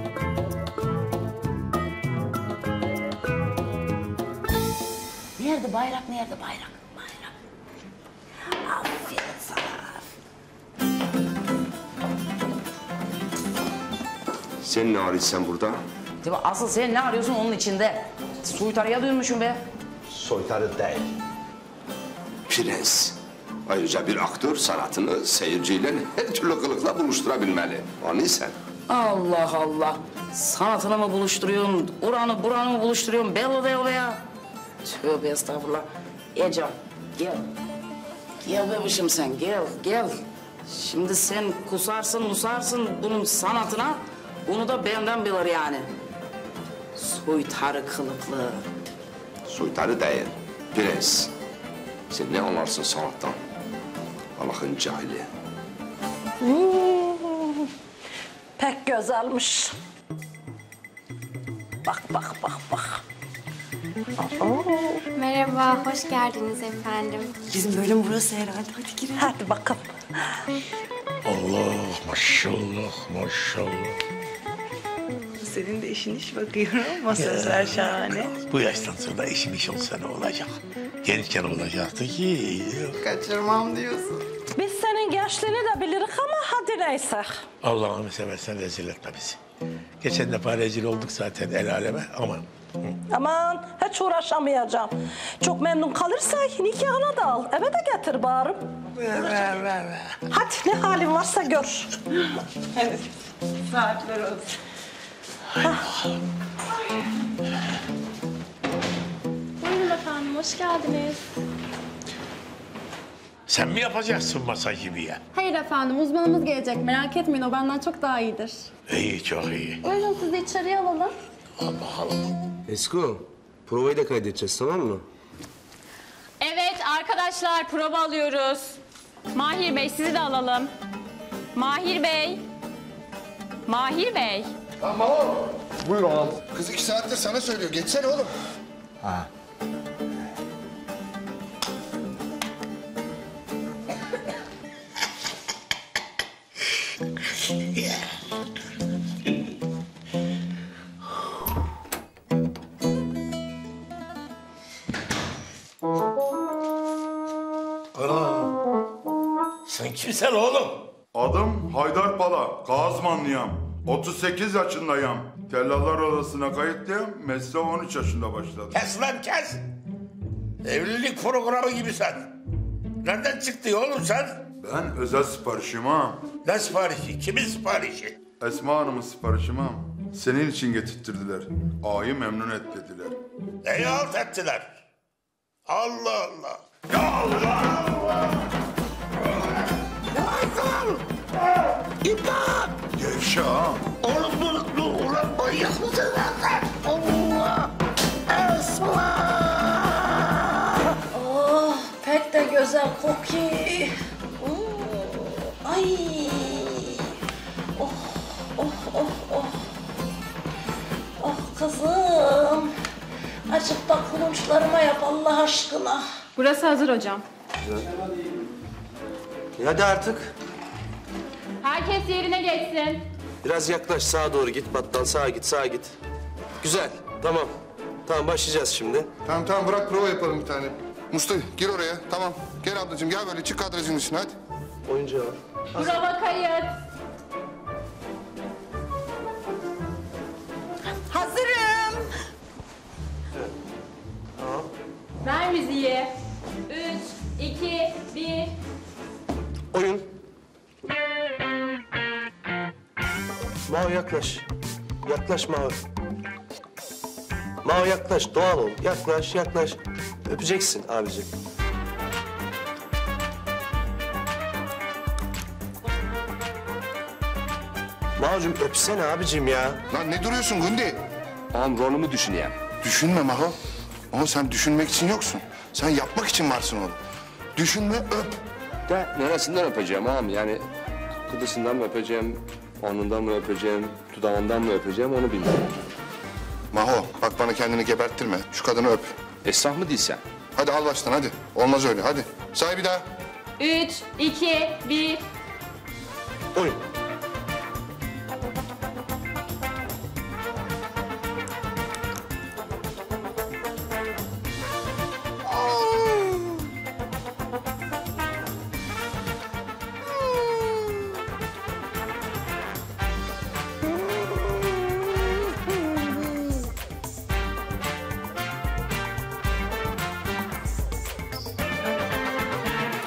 Nerede bayrak nerede bayrak? Bayrak. Aferin sana. Sen ne arıyorsun burada? Değil mi? Asıl sen ne arıyorsun onun içinde? Soytarıya dönmüşsün be. Soytarı değil. Prens. Ayrıca bir aktör sanatını seyirciyle her türlü kılıkla buluşturabilmeli. Anlıyorsun? Allah Allah. Sanatını mı buluşturuyorsun, oranı buranı mı buluşturuyorsun? Belli değil ya. Tövbe estağfurullah. Ecem, gel. Gel bebişim sen, gel, gel. Şimdi sen kusarsın, musarsın bunun sanatına. Bunu da benden bilir yani. Soytarı kılıklı. Soytarı değil. Prens. Sen ne anlarsın sanattan? Allah'ın cahili. Hmm, pek güzelmiş. Bak, bak, bak, bak. Merhaba, hoş geldiniz efendim. Bizim bölüm burası herhalde. Hadi girelim. Hadi bakalım. Allah maşallah maşallah. Senin de işin iş bakıyorum. Masajlar şahane. Bu yaştan sonra işim iş olsa ne olacak? Gençken olacaktı ki. Kaçırmam diyorsun. Biz senin gençliğini de biliriz ama hadi neyse. Allah'ını seversen rezil etme bizi. Geçen defa rezil olduk zaten el aleme aman. Aman hiç uğraşamayacağım. Çok memnun kalırsa nikahına da al. Eve de getir bağırım. Ver ver ver ver. Hadi ne halin varsa gör. Evet. Saatler olsun. Buyurun efendim, hoş geldiniz. Sen mi yapacaksın masajı bir ya? Hayır efendim, uzmanımız gelecek. Merak etmeyin, o benden çok daha iyidir. İyi, çok iyi. Buyurun sizi içeriye alalım. Esko, provayı da kaydedeceğiz tamam mı? Evet arkadaşlar prova alıyoruz. Mahir Bey sizi de alalım. Mahir Bey. Mahir Bey. Tamam oğlum. Buyur oğlum. Kız iki saattir sana söylüyor. Geçsene oğlum. Ha. Sen kimsin oğlum? Adım Haydar Pala, Kazmanlıyam. otuz sekiz yaşındayım. Tellallar Odası'na kayıtlıyım. Mesleğe on üç yaşında başladım. Kes lan kes! Evlilik programı gibi sen. Nereden çıktı oğlum sen? Ben özel siparişim ha. Ne siparişi? Kimin siparişi? Esma Hanım'ın siparişim ha. Senin için getirttirdiler. Ağayı memnun et dediler. Neyi alt ettiler? Allah Allah! Ya Allah Allah! İmdat! Gevşe ha. Oğlum dur, dur. Ulan manyak mısın lan? Allah! Esma! Oh, pek de güzel kokuyor. Oh, ay. Oh, oh, oh, oh. Oh kızım. Azıcık da kulunçlarıma yap Allah aşkına. Burası hazır hocam. Hadi artık. Herkes yerine geçsin. Biraz yaklaş sağa doğru git battal sağa git sağa git. Güzel tamam. Tamam başlayacağız şimdi. Tamam tamam bırak prova yapalım bir tane. Mustafa gir oraya. Tamam. Gel ablacığım gel böyle çık kadrajın içine hadi. Oyuncağı. Prova kayıt. Hazırım. Ver müziği. Üç, iki, bir. Oyun. Mao yaklaş. Yaklaş Mao. Mao yaklaş doğal ol. Yaklaş yaklaş. Öpeceksin abicim. Mao'cum öpsene abicim ya. Lan ne duruyorsun Gundi? Ağam rolümü düşüneyim. Düşünme Maho. Oğlum sen düşünmek için yoksun. Sen yapmak için varsın oğlum. Düşünme öp. De neresinden öpeceğim ağam yani kıdısından mı öpeceğim, alnından mı öpeceğim, dudağından mı öpeceğim onu bilmiyorum. Maho bak bana kendini geberttirme. Şu kadını öp. Esnaf mı değilsen? Hadi al baştan hadi. Olmaz öyle hadi. Say bir daha. Üç, iki, bir. Oyun.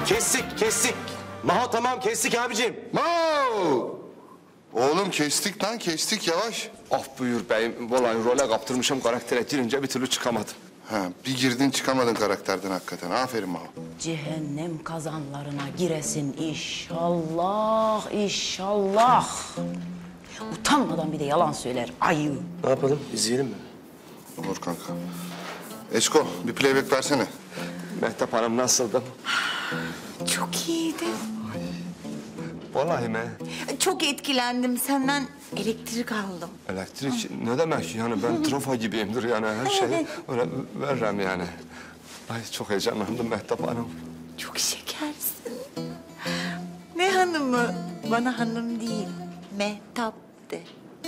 Kestik, kestik. Maho tamam, kestik abicim. Maho! Oğlum kestik lan, kestik yavaş. Of buyur beyim. Vallahi role kaptırmışım, karaktere girince bir türlü çıkamadım. Ha, bir girdin çıkamadın karakterden hakikaten. Aferin Maho. Cehennem kazanlarına giresin inşallah, inşallah. Utanmadan bir de yalan söyler ayı. Ne yapalım, izleyelim mi? Olur kanka. Esko, bir playback versene. Mehtap Hanım nasıldı? Çok iyiydi. Vallahi mi? Çok etkilendim. Senden elektrik aldım. Elektrik ne demek yani ben trafo gibiyimdir yani her şeyi öyle veririm yani. Ay çok heyecanlandım Mehtap Hanım. Çok şekersin. Ne hanımı? Bana hanım değil, Mehtap de.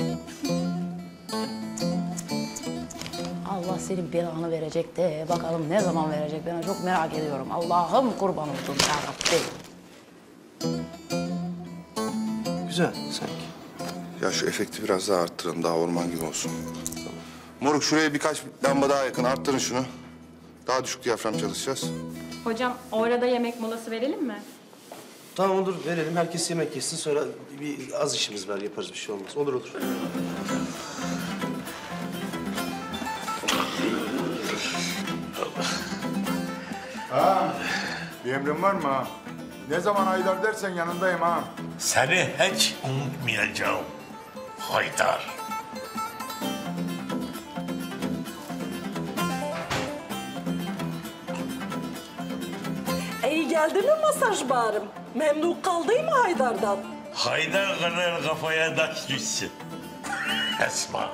Allah senin belanı verecek de bakalım ne zaman verecek ben çok merak ediyorum. Allah'ım kurban oldum ya Rabbi. Güzel sanki. Ya şu efekti biraz daha arttırın, daha orman gibi olsun. Moruk şuraya birkaç lamba daha yakın, arttırın şunu. Daha düşük diyafram çalışacağız. Hocam orada yemek molası verelim mi? Tamam olur, verelim. Herkes yemek yesin. Sonra bir az işimiz var, yaparız bir şey olmaz. Olur olur. Ha, bir emrin var mı ha? Ne zaman Haydar dersen yanındayım ha. Seni hiç unutmayacağım Haydar. İyi geldi mi masaj bağrım? Memnun kaldın mı Haydar'dan? Haydar kadar kafaya taş düşsün. Esma.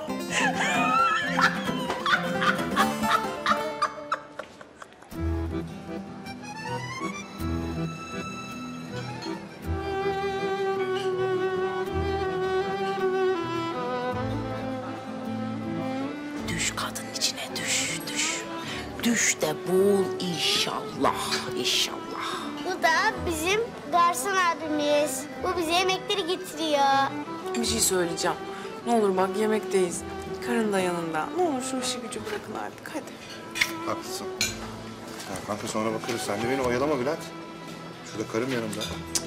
Düş kadının içine düş, düş. Düş de bul inşallah, inşallah. Bu da bizim garson abimiz. Bu bize yemekleri getiriyor. Bir şey söyleyeceğim. Ne olur bak yemekteyiz. Karın da yanında. Ne olur şu işi gücü bırakın artık hadi. Haklısın. Ya kanka sonra bakarız. Sen de beni oyalama Bülent. Şurada karım yanımda.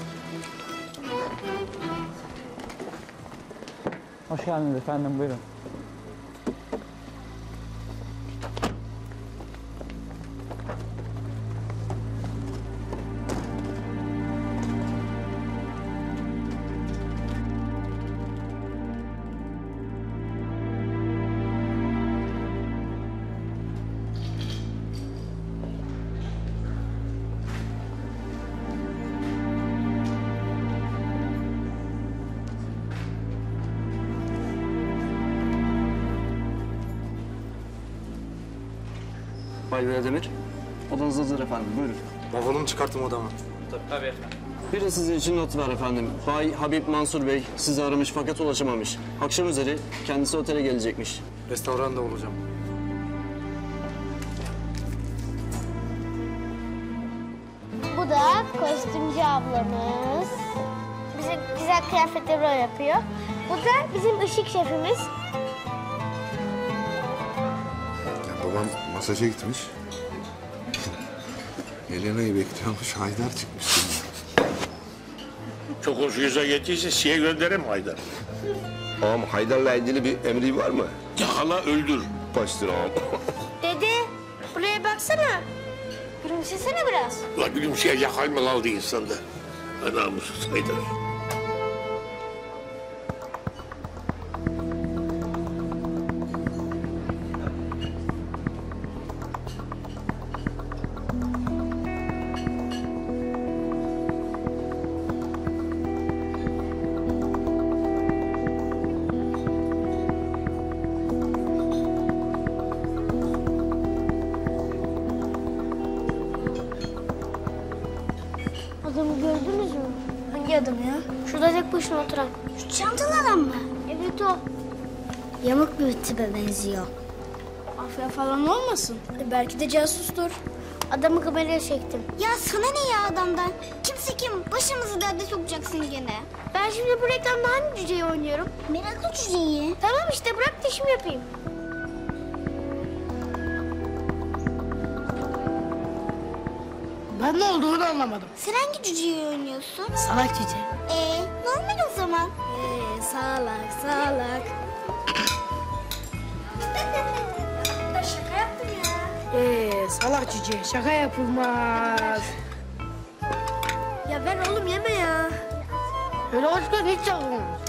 Hoş geldiniz efendim, buyurun. Bay Demir, odanız hazır efendim, buyurun. Bavulumu çıkarttım odama. Tabii, tabii efendim. Bir de sizin için not var efendim. Bay Habib Mansur Bey sizi aramış fakat ulaşamamış. Akşam üzeri kendisi otele gelecekmiş. Restoranda olacağım. Bu da kostümcü ablamız. Bize güzel kıyafetleri o yapıyor. Bu da bizim ışık şefimiz. Ya babam masaja gitmiş. Helena'yı bekliyormuş. Haydar çıkmış. Çok hoşunuza gittiyse size gönderim Haydar. Ağam Haydar'la ilgili bir emri var mı? Yakala öldür. Baştır ağam. Dede buraya baksana. Gülümsesene biraz. La gülümseyecek hal mi kaldı insanda? Namussuz Haydar. Adamı gördünüz mü? Hangi adam ya? Şurada tek başına oturan. Şu çantalı adam mı? Evet o. Yamuk bir tipe benziyor. Mafya falan olmasın? E, belki de casustur. Adamı kameraya çektim. Ya sana ne ya adamdan? Kimse kim? Başımızı derde sokacaksın gene. Ben şimdi bu reklamda hangi cüceyi oynuyorum? Meraklı cüceyi. Tamam işte bırak da işimi yapayım. Ben ne olduğunu anlamadım. Sen hangi cüceyi oynuyorsun? Salak cüce. Ee, normal o zaman. Ee, salak, salak. Ben şaka yaptım ya. Ee, salak cüce. Şaka yapılmaz. Ya ver oğlum yeme ya. Öyle hoşgör hiç yapılmaz.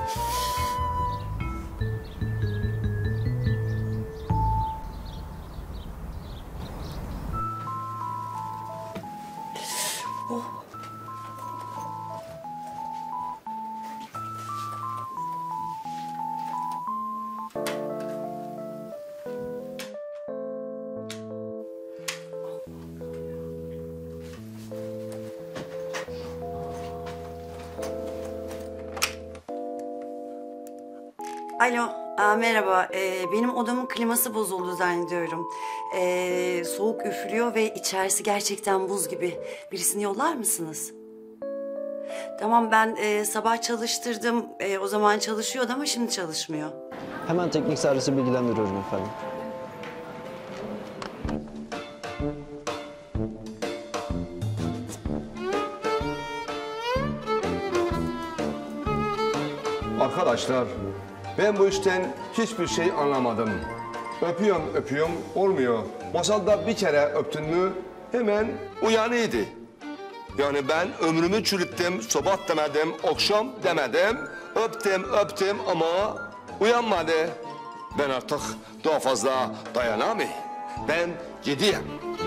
Alo, aa, merhaba. Ee, benim odamın kliması bozuldu zannediyorum. Ee, soğuk üflüyor ve içerisi gerçekten buz gibi. Birisini yollar mısınız? Tamam, ben e, sabah çalıştırdım. E, o zaman çalışıyordu ama şimdi çalışmıyor. Hemen teknik servisi bilgilendiriyorum efendim. Arkadaşlar, ben bu işten hiçbir şey anlamadım. Öpüyorum, öpüyorum, olmuyor. Masalda bir kere öptün mü hemen uyanıydı. Yani ben ömrümü çürüttüm, sabah demedim, akşam demedim. Öptüm, öptüm ama uyanmadı. Ben artık daha fazla dayanamıyorum. Ben gideyim.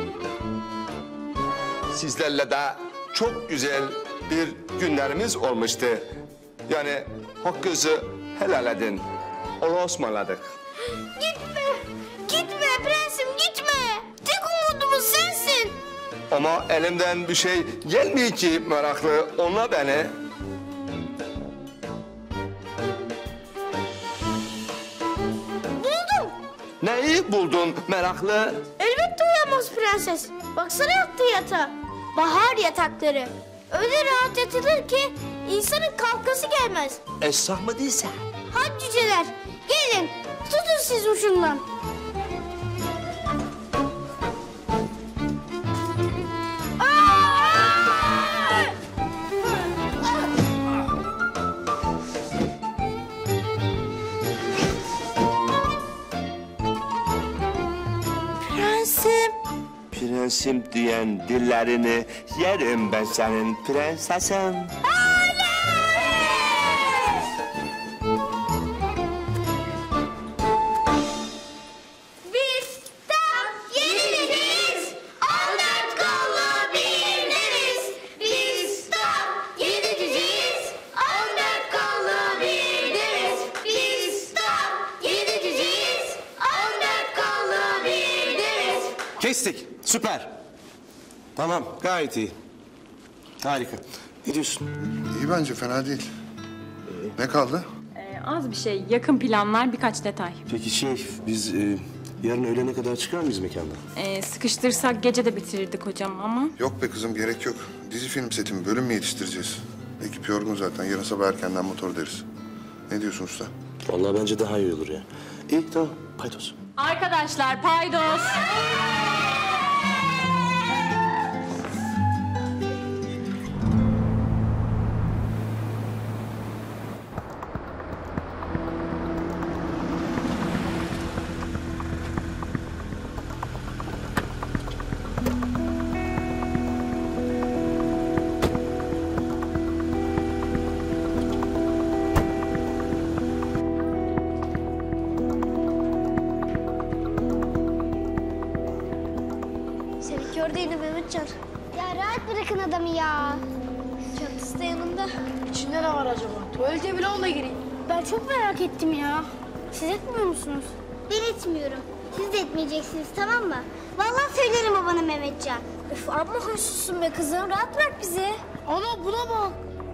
Sizlerle de çok güzel bir günlerimiz olmuştu. Yani hakkınızı helal edin. Allah'a ısmarladık. Gitme. Gitme prensim gitme. Tek umudumuz sensin. Ama elimden bir şey gelmiyor ki meraklı. Onunla beni. Buldum. Neyi buldun meraklı? Elbette uyanmaz prenses. Baksana yattığı yatağa. Bahar yatakları. Öyle rahat yatılır ki insanın kalkası gelmez. Esrah mı değilse? Hadi cüceler gelin tutun siz ucundan. Prensim. Prensim diyen dillerini yerim ben senin prensesim. Biz tam yeniliriz. On dört kollu bir deniz. Biz tam yeniliriz. On dört kollu bir deniz. Biz tam yeniliriz. On dört kollu bir deniz. Kestik. Süper. Tamam, gayet iyi. Harika. Ne diyorsun? İyi bence, fena değil. Ne kaldı? Ee, az bir şey, yakın planlar, birkaç detay. Peki şey, biz e, yarın öğlene kadar çıkar mıyız mekandan? Ee, sıkıştırsak gece de bitirirdik hocam ama. Yok be kızım, gerek yok. Dizi film seti mi, bölüm mü yetiştireceğiz? Ekip yorgun zaten. Yarın sabah erkenden motor deriz. Ne diyorsun usta? Vallahi bence daha iyi olur ya. İyi, tamam. Paydos. Arkadaşlar, paydos. Seni kör değilim Mehmetcan. Ya rahat bırakın adamı ya. Çantası da yanında. İçinde ne var acaba? Tuvalete bile onunla gireyim. Ben çok merak ettim ya. Siz etmiyor musunuz? Ben etmiyorum. Siz de etmeyeceksiniz tamam mı? Vallahi söylerim babana Mehmetcan. Üf amma hoşsuzsun be kızım. Rahat bırak bizi. Ana buna bak.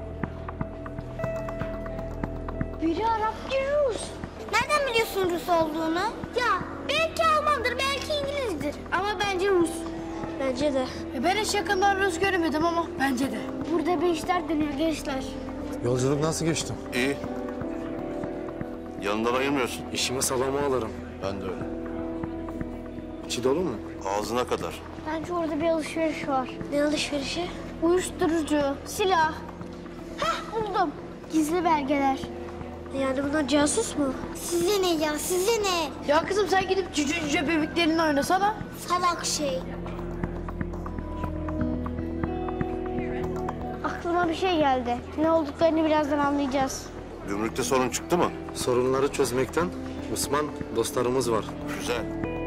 Biri Arap, biri Rus. Nereden biliyorsun Rus olduğunu? Ya belki Almandır, belki İngilizdir. Ama bence Rus. Bence de. E ben hiç yakından Rus göremedim ama bence de. Burada bir işler dönüyor gençler. Yolculuk nasıl geçti? İyi. Yanından ayırmıyorsun. İşime salama alırım. Ben de öyle. İçi dolu mu? Ağzına kadar. Bence orada bir alışveriş var. Ne alışverişi? Uyuşturucu, silah. Hah buldum. Gizli belgeler. Yani bunlar casus mu? Size ne ya, size ne? Ya kızım sen gidip cüce cüce bebeklerinle oynasana. Salak şey. Aklıma bir şey geldi. Ne olduklarını birazdan anlayacağız. Gümrükte sorun çıktı mı? Sorunları çözmekten Osman dostlarımız var. Güzel.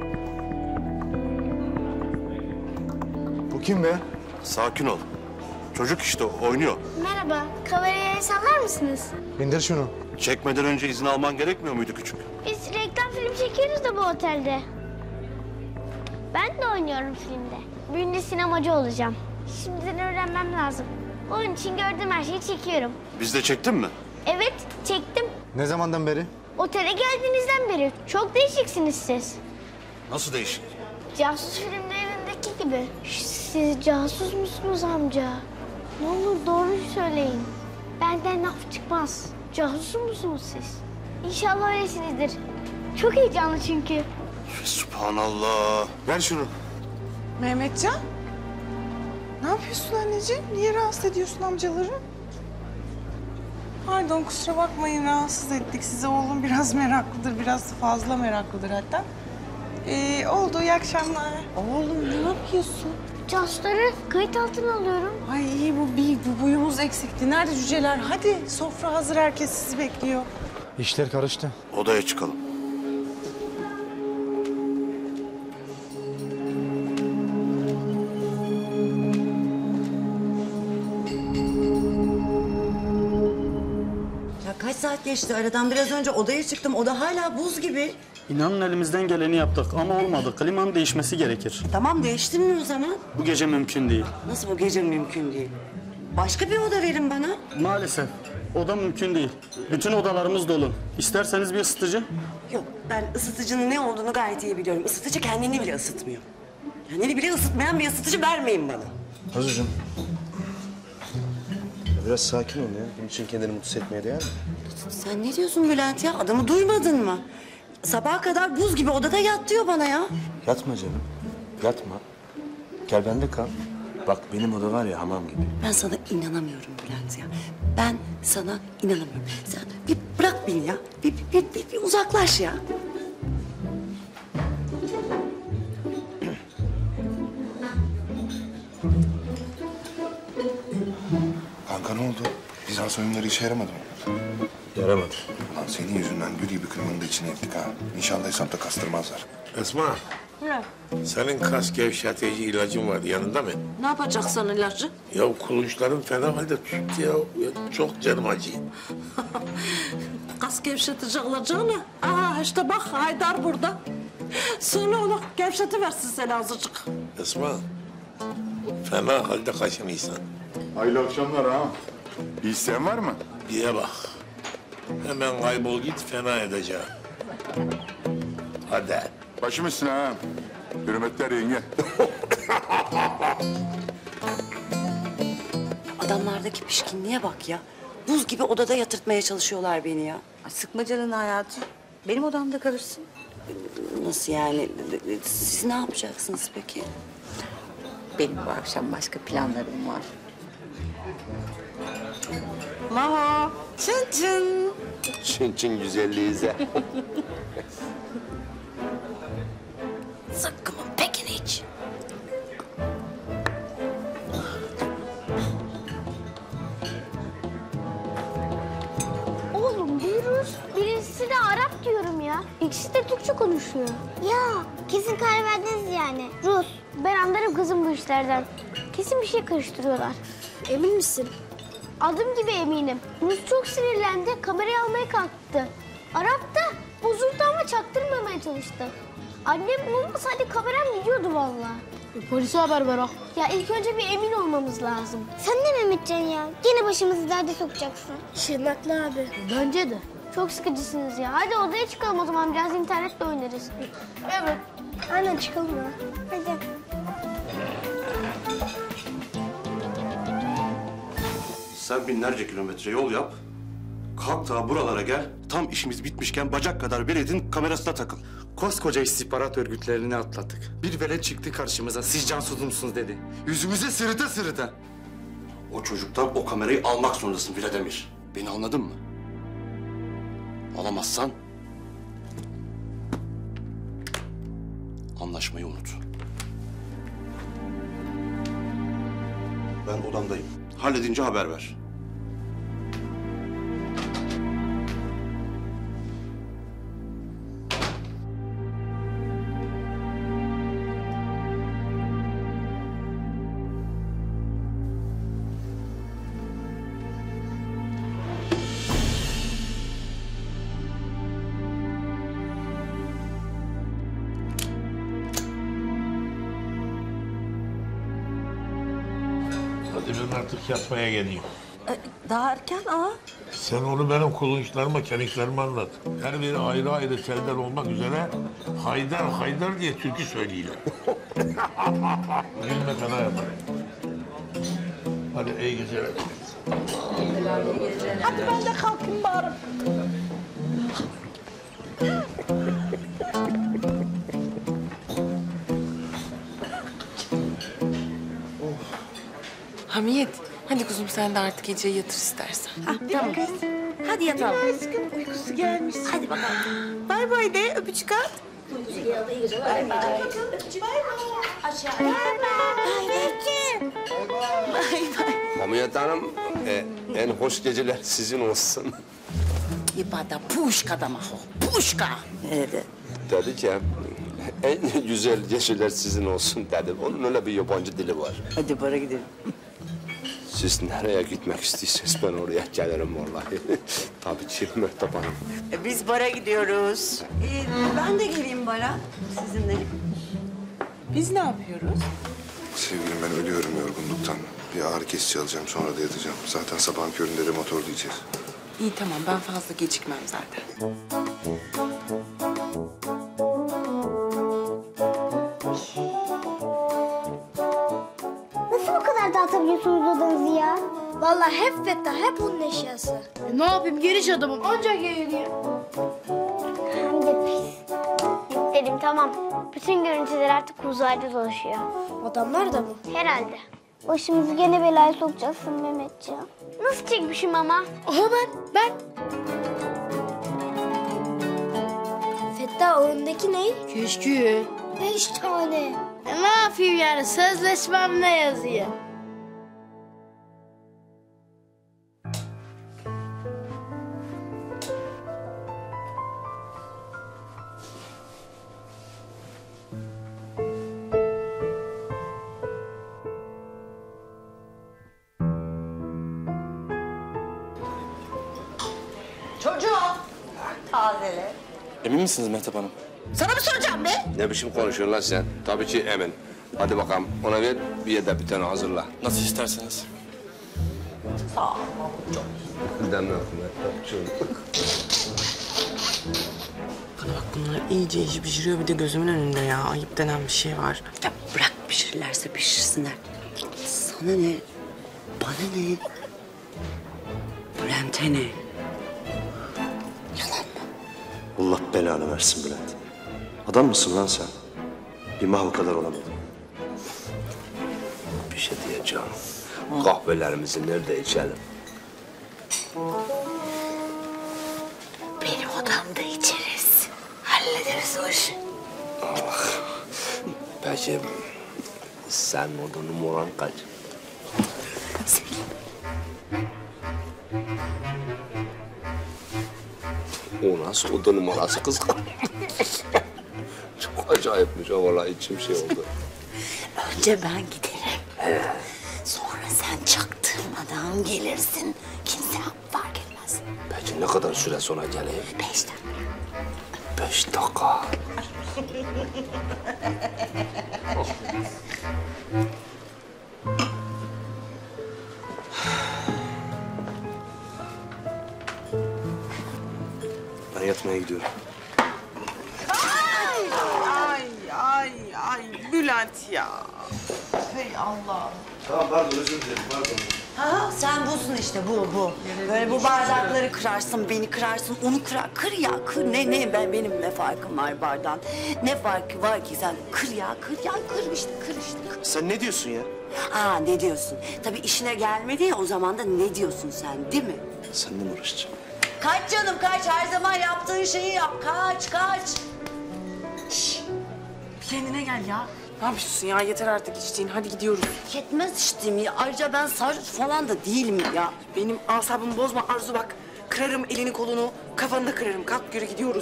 Bu kim be? Sakin ol. Çocuk işte oynuyor. Merhaba, kameraya el sallar mısınız? Bindir şunu. Çekmeden önce izin alman gerekmiyor muydu küçük? Biz reklam film çekiyoruz da bu otelde. Ben de oynuyorum filmde. Büyünce sinemacı olacağım. Şimdiden öğrenmem lazım. Onun için gördüğüm her şeyi çekiyorum. Biz de çektin mi? Evet, çektim. Ne zamandan beri? Otele geldiğinizden beri. Çok değişiksiniz siz. Nasıl değişik? Casus filmlerindeki gibi. Siz casus musunuz amca? Ne olur doğruyu söyleyin. Benden laf çıkmaz. Casus musunuz siz? İnşallah öylesinizdir. Çok heyecanlı çünkü. Subhanallah. Ver şunu. Mehmetcan. Ne yapıyorsun anneciğim? Niye rahatsız ediyorsun amcaları? Pardon kusura bakmayın rahatsız ettik sizi. Oğlum biraz meraklıdır, biraz fazla meraklıdır hatta. Ee, oldu iyi akşamlar. Oğlum ne yapıyorsun? Casusları kayıt altına alıyorum. Ay iyi bu bir bu buyumuz eksikti. Nerede cüceler? Hadi sofra hazır herkes sizi bekliyor. İşler karıştı. Odaya çıkalım. Ya kaç saat geçti aradan? Biraz önce odaya çıktım. Oda hala buz gibi. İnanın elimizden geleni yaptık ama olmadı. Klimanın değişmesi gerekir. Tamam değiştirmiyor o zaman. Bu gece mümkün değil. Nasıl bu gece mümkün değil? Başka bir oda verin bana. Maalesef. Oda mümkün değil. Bütün odalarımız dolu. İsterseniz bir ısıtıcı. Yok ben ısıtıcının ne olduğunu gayet iyi biliyorum. Isıtıcı kendini bile ısıtmıyor. Kendini bile ısıtmayan bir ısıtıcı vermeyin bana. Azucuğum. Biraz sakin ol ya. Bunun için kendini mutsuz etmeye değer mi? Sen ne diyorsun Bülent ya? Adamı duymadın mı? Sabaha kadar buz gibi odada yat diyor bana ya. Yatma canım. Yatma. Gel bende kal. Bak benim oda var ya hamam gibi. Ben sana inanamıyorum Bülent ya. Ben sana inanamıyorum. Sen bir bırak beni ya. Bir, bir, bir, bir, bir uzaklaş ya. Kanka ne oldu? Bizans oyunları işe yaramadı mı? Yaramadı. Lan senin yüzünden gül gibi kırmanın da içine ettik ha. İnşallah hesapta kastırmazlar. Esma, senin kas gevşetici ilacın var yanında mı? Ne yapacaksın ilacı? Ya kulunçlarım fena halde tuttu ya. Ya çok canım acıyor. Kas gevşetici alacağını. Aha işte bak Haydar burada. Söyle ona gevşetiversin seni azıcık. Esma, fena halde kaşınıysan. Hayırlı akşamlar ha. Bir isteğin var mı? Diye bak. Hemen kaybol git fena edeceğim. Hadi. Başım üstüne ha. Hürmetler yenge. Adamlardaki pişkinliğe bak ya. Buz gibi odada yatırtmaya çalışıyorlar beni ya. Ay, sıkma canını hayatım. Benim odamda kalırsın. Nasıl yani? Siz ne yapacaksınız peki? Benim bu akşam başka planlarım var. Maho, çın çın. Çin çin güzelliğize. Zıkkımın pekini iç. Oğlum biri Rus, birisi de Arap diyorum ya. İkisi de Türkçe konuşuyor. Ya kesin karar verdiniz yani. Rus. Ben anlarım kızım bu işlerden. Kesin bir şey karıştırıyorlar. Emin misin? Adım gibi eminim. Rus çok sinirlendi, kamerayı almaya kalktı. Arap da bozuldu ama çaktırmamaya çalıştı. Annem olmasaydı kameram gidiyordu vallahi. E, polise haber ver ah. Ya ilk önce bir emin olmamız lazım. Sen de Mehmetcan ya. Gene başımızı derde sokacaksın. Şırnaklı abi. Bence de. Çok sıkıcısınız ya. Hadi odaya çıkalım o zaman. Biraz internette oynarız. Evet. Aynen çıkalım ya. Hadi. Sen binlerce kilometre yol yap. Kalk da buralara gel. Tam işimiz bitmişken bacak kadar beledin kamerasına takıl. Koskoca istihbarat örgütlerini atlattık. Bir velet çıktı karşımıza, siz cansuzumsunuz dedi. Yüzümüze sırıta sırıta. O çocuktan o kamerayı almak zorundasın Vladimir. Beni anladın mı? Alamazsan... anlaşmayı unut. Ben odamdayım. Halledince haber ver. Hadi ben artık yatmaya geleyim. Daha erken ağa. Sen onu benim kulunçlarıma, kemiklerime anlat. Her biri ayrı ayrı telden olmak üzere Haydar Haydar diye türkü söyleyiler. Gülme kana yapar. Hadi iyi geceler. Hadi ben de kalkayım bari. Hamiyet, hadi kuzum sen de artık gece yatır istersen. Tamam. Hadi yatalım. Aşkım uykusu gelmiş. Hadi bakalım. Bay bay de öpücük at. Bay bay. Aşağı. Hamiyet Hanım, e, en hoş geceler sizin olsun. İbada puşka da maho. Puşka. Evet. Dedi ki, en güzel geceler sizin olsun dedi. Onun öyle bir yabancı dili var. Hadi bara gidelim. Siz nereye gitmek istiyorsanız ben oraya gelirim vallahi. Tabii ki Mehtap Hanım. Biz bara gidiyoruz. Ee, ben de geleyim bara sizinle. Biz ne yapıyoruz? Sevgilim ben ölüyorum yorgunluktan. Bir ağrı kesici alacağım sonra da yatacağım. Zaten sabahın köründe de motor diyeceğiz. İyi tamam ben fazla gecikmem zaten. Nasıl bu kadar dağıtabiliyorsunuz odanızı ya? Vallahi hep Fettah, hep onun eşyası. E, ne yapayım geniş adamım ancak yayılıyor. Hem de pis. Dedim tamam. Bütün görüntüler artık uzayda dolaşıyor. Adamlar da mı? Herhalde. Başımızı gene belaya sokacaksın Mehmetciğim. Nasıl çekmişim ama? Aha ben, ben. Fettah o öndeki ne? Keşke. Beş tane. E, ne yapayım yani sözleşmem ne yazıyor? Çocuğum. Tazele. Emin misiniz Mehtap Hanım? Sana mı soracağım be? Ne biçim konuşuyorsun lan sen? Tabii ki emin. Hadi bakalım ona ver bir yerde bir tane hazırla. Nasıl isterseniz. Sağ ol. Demle Mehtapçığım. Bana bak bunlar iyice işi pişiriyor bir de gözümün önünde ya. Ayıp denen bir şey var. Ya bırak pişirirlerse pişirsinler. Sana ne? Bana ne? Bülent'e ne? Allah belanı versin Bülent. Adam mısın lan sen? Bir mahvu kadar olamadın. Bir şey diyeceğim. Kahvelerimizi nerede içelim? Benim odamda içeriz. Hallederiz o işi. Ah. Peki sen orada numaran kaç? O nasıl oda numarası kız? Çok acayipmiş o vallahi içim şey oldu. Önce ben giderim. Sonra sen çaktırmadan gelirsin. Kimse fark etmez. Peki ne kadar süre sonra geleyim? Beş dakika. Beş dakika. Ben yatmaya gidiyorum. Ay ay ay ay Bülent ya. Hey Allah. Tamam pardon özür dilerim pardon. Ha, sen busun işte bu bu. Böyle bu bardakları kırarsın, beni kırarsın, onu kırar. Kır ya kır. Ne ne ben benim ne farkım var bardağın? Ne farkı var ki sen kır ya kır ya kır işte kır işte. Kır. Sen ne diyorsun ya? Aa ne diyorsun? Tabii işine gelmedi ya o zaman da ne diyorsun sen değil mi? Seninle mi uğraşacağım? Kaç canım kaç her zaman yaptığın şeyi yap. Kaç kaç. Şş, kendine gel ya. Ne yapıyorsun ya? Yeter artık içtiğin. Hadi gidiyoruz. Yetmez içtiğim ya. Ayrıca ben sarhoş falan da değilim ya. Benim asabımı bozma Arzu bak. Kırarım elini kolunu, kafanı da kırarım. Kalk yürü gidiyoruz.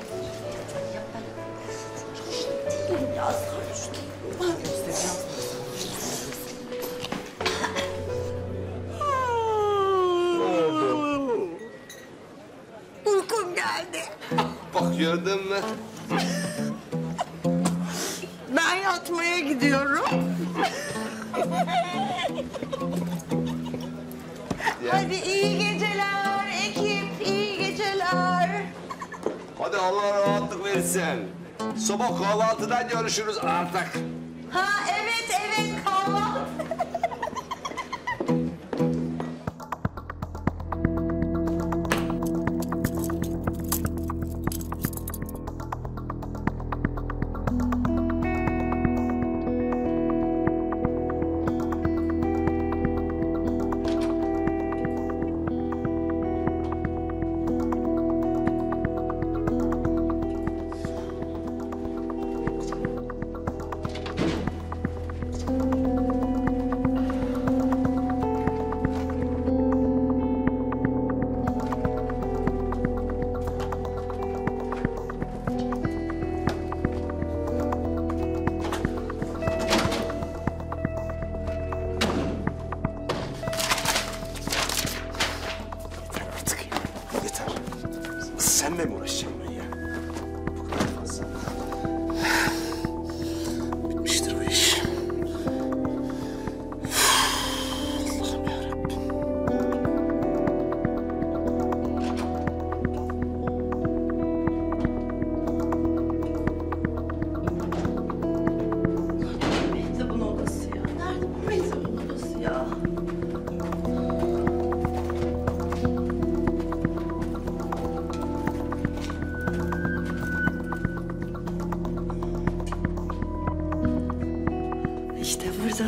Değilim ya sarhoş değilim. Göstereceğim. Uykum geldi. Bak gördün mü? Ben yatmaya gidiyorum. Hadi iyi geceler ekip, iyi geceler. Hadi Allah rahatlık versin. Sabah kahvaltıdan görüşürüz artık. Ha evet evet kahvaltı. Seninle mi uğraşacağım ben ya? Bu kadar fazla. Bitmiştir bu iş. Allah'ım yarabbim. Mehtap'ın odası ya. Nerede bu Mehtap'ın odası ya? İşte burada.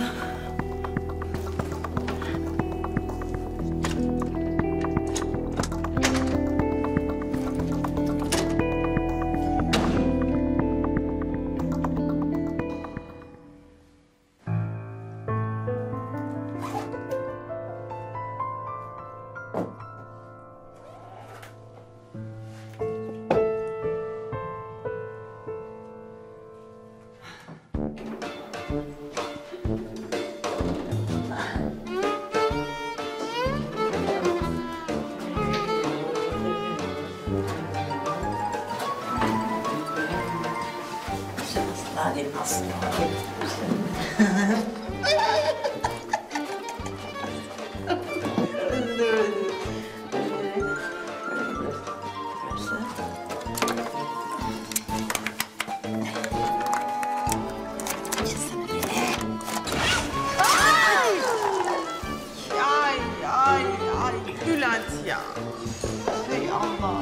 Benim aslında. Ay ay ay Bülent ya. Hey Allah.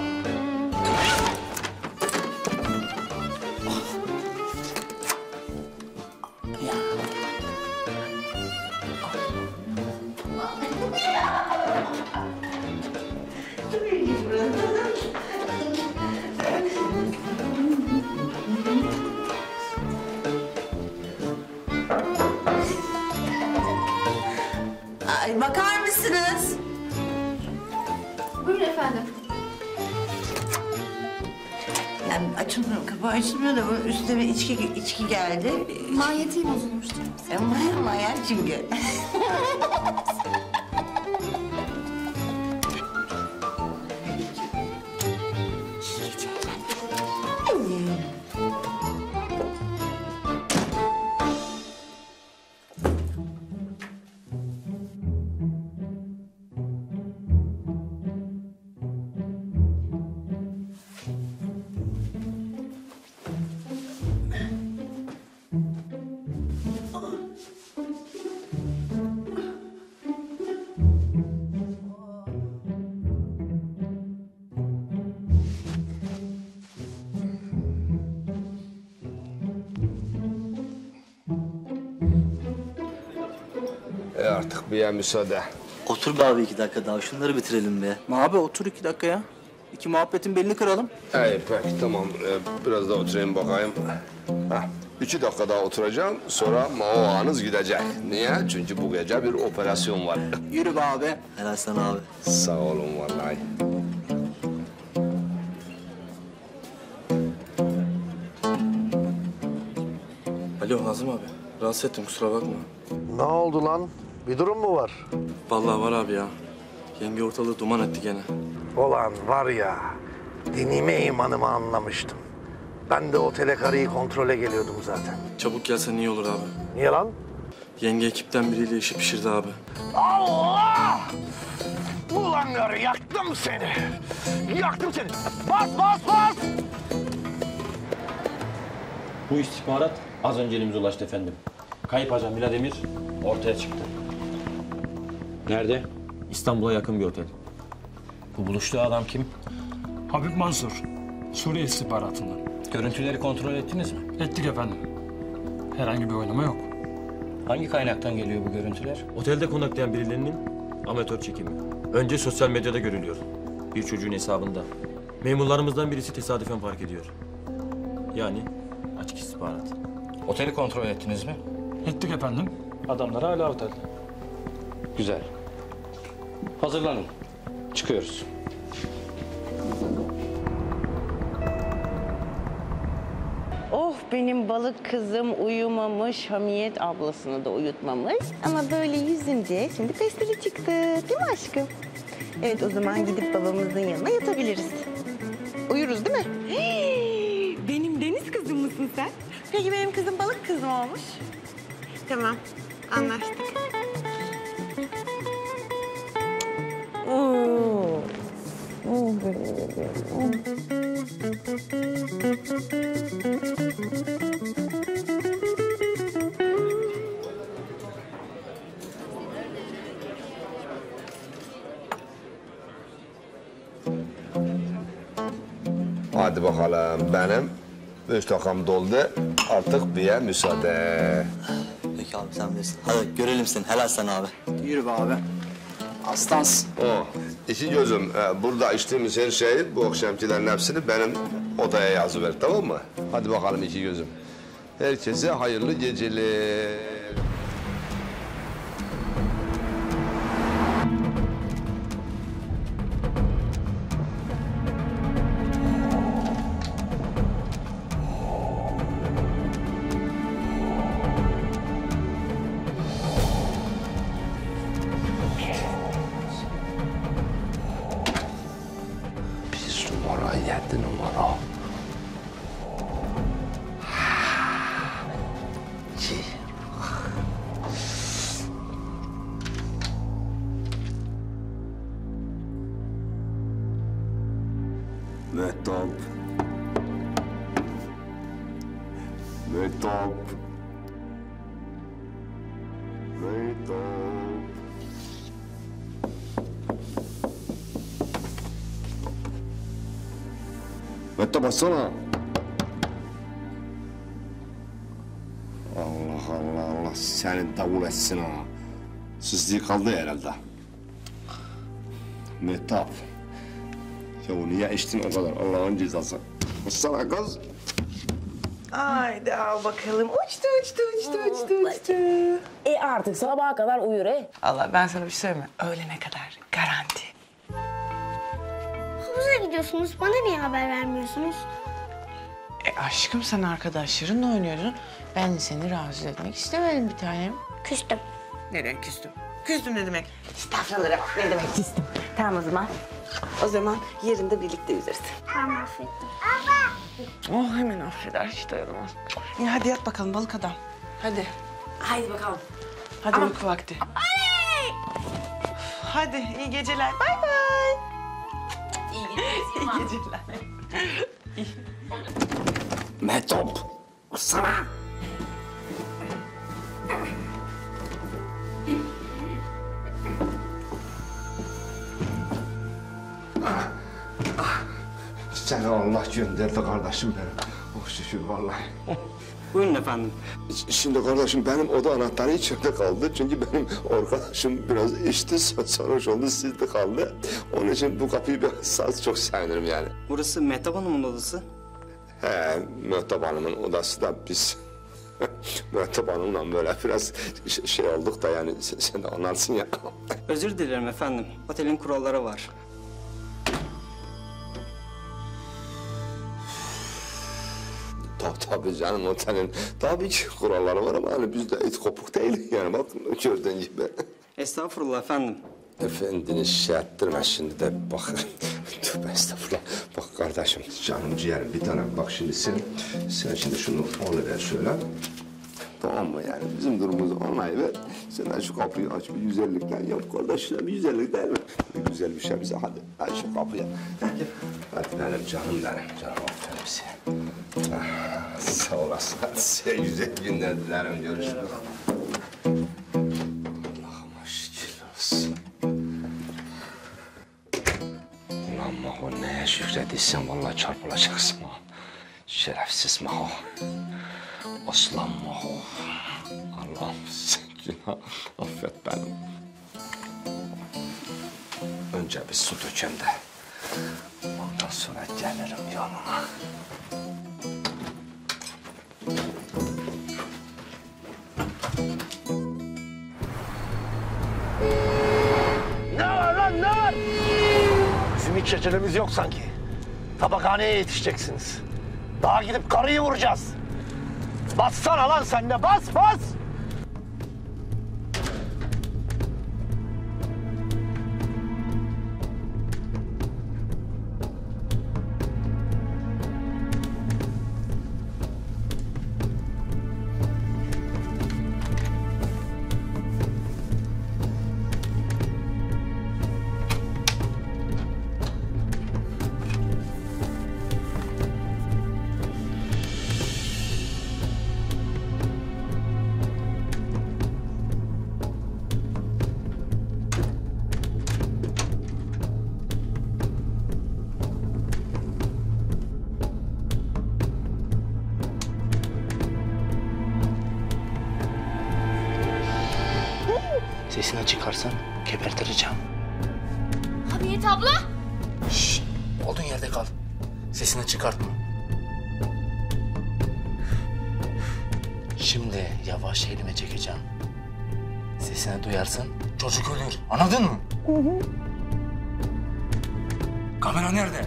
Ay, bakar mısınız? Buyurun efendim. Yani açılmıyor, kapı açılmıyor da bu üstüne içki, içki geldi. Mahiyeti bozulmuştu. Sen maya maya çünkü. E artık bir yer müsaade. Otur be abi iki dakika daha şunları bitirelim be. Abi otur iki dakika ya. İki muhabbetin belini kıralım. İyi peki tamam. Ee, biraz daha oturayım bakayım. Heh, iki dakika daha oturacağım. Sonra Mao ağanız gidecek. Niye? Çünkü bu gece bir operasyon var. Yürü be abi. Helal sana abi. Sağ olun vallahi. Alo Nazım abi. Rahatsız ettim kusura bakma. Ne oldu lan? Bir durum mu var? Vallahi var abi ya. Yenge ortalığı duman etti gene. Olan var ya, dinime imanımı anlamıştım. Ben de otele karıyı kontrole geliyordum zaten. Çabuk gelsen iyi olur abi. Niye lan? Yenge ekipten biriyle işi pişirdi abi. Allah! Ulan karı yaktım seni. Yaktım seni. Bas bas bas! Bu istihbarat az önce elimize ulaştı efendim. Kayıp ajan Vladimir ortaya çıktı. Nerede? İstanbul'a yakın bir otel. Bu buluştuğu adam kim? Habib Mansur, Suriye istihbaratından. Görüntüleri kontrol ettiniz mi? Ettik efendim. Herhangi bir oynama yok. Hangi kaynaktan geliyor bu görüntüler? Otelde konaklayan birilerinin amatör çekimi. Önce sosyal medyada görülüyor. Bir çocuğun hesabında. Memurlarımızdan birisi tesadüfen fark ediyor. Yani açık istihbarat. Oteli kontrol ettiniz mi? Ettik efendim. Adamlar hala otelde. Güzel. Hazırlanın. Çıkıyoruz. Oh benim balık kızım uyumamış, Hamiyet ablasını da uyutmamış. Ama böyle yüzünce şimdi festili çıktı değil mi aşkım? Evet o zaman gidip babamızın yanına yatabiliriz. Uyuruz değil mi? Hey, benim deniz kızım mısın sen? Peki benim kızım balık kızım olmuş. Tamam anlaştık. Oo. Oh, Hadi bakalım benim müstakam doldu. Artık bir yer müsaade. Peki abi sen bilirsin. Hadi görelim seni. Helal sana abi. Yürü be abi. Aslansın. O. İki gözüm, e, burada içtiğimiz her şeyi, bu akşamkilerin hepsini benim odaya yazıver, tamam mı? Hadi bakalım iki gözüm. Herkese hayırlı geceler. Numara yedi numara. Mehtap. Mehtap. Mehtap. Mehtap bassana. Allah Allah Allah seni davul etsin ha. Sızlığı kaldı herhalde. Mehtap. Ya niye içtin o kadar Allah'ın cezası? Bassana kız. Haydi al bakalım. Uçtu, uçtu, uçtu, uçtu, uçtu. E artık sabaha kadar uyur e. Allah ben sana bir şey söyleyeyim mi? Öğlene kadar garanti. Havuza gidiyorsunuz. Bana niye haber vermiyorsunuz? E aşkım sen arkadaşlarınla oynuyordun. Ben de seni rahatsız etmek istemedim bir tanem. Küstüm. Neden küstüm? Küstüm ne demek? Estağfurullah. Ne demek küstüm? Tamam o zaman. O zaman yarın da birlikte yüzeriz. Tamam affettim. Oh hemen affeder hiç dayanamaz. İyi hadi yat bakalım balık adam. Hadi. Haydi bakalım. Hadi Ama- uyku vakti. Hadi iyi geceler. Bay bay. İyi geceler. İyi geceler. Mehtap. Bassana. Seni Allah gönderdi kardeşim benim. Oh şükür vallahi. Buyurun efendim. Şimdi kardeşim benim oda anahtarı içeride kaldı. Çünkü benim arkadaşım biraz içti, sarhoş oldu, sizde kaldı. Onun için bu kapıyı biraz çok sevinirim yani. Burası Mehtap Hanım'ın odası. He, Mehtap Hanım'ın odası da biz... Mehtap Hanım'la böyle biraz şey olduk da yani sen, sen de anlarsın ya. Özür dilerim efendim. Otelin kuralları var. Tabii, tabii canım otelin tabii ki kuralları var ama hani bizde it kopuk değil yani bak gördüğün gibi. Estağfurullah efendim. Efendini şey ettirme şimdi de bak. Tövbe estağfurullah. Bak kardeşim canım ciğerim bir tane bak şimdi sen sen şimdi şunu alıver şöyle. Tamam mı yani bizim durumumuzu anlayıver. Sen şu kapıyı aç bir güzellikten yap kardeşler bir güzellik değil mi? Bir güzel bir şey bize hadi aç şu kapıyı. Hadi benim canım benim canım aferin bize. Ah, sağ olasın hadi size güzel günler dilerim görüşürüz. Allah'ıma şükür olsun. Ulan Maho neye şükrediysen vallahi çarpılacaksın ha. Şerefsiz Maho. Aslan Maho. Allah'ım sen günah affet beni. Önce bir su dökeyim de ondan sonra gelirim yanına. Ne var lan ne var? Bizim hiç acelemiz yok sanki. Tabakhaneye yetişeceksiniz. Daha gidip karıyı vuracağız. Bassana lan sen de bas bas. Sesini çıkarsan gebertireceğim. Hamiyet abla. Şşş, olduğun yerde kal. Sesini çıkartma. Şimdi yavaş elime çekeceğim. Sesini duyarsan çocuk ölür. Anladın mı? Hı hı. Kamera nerede?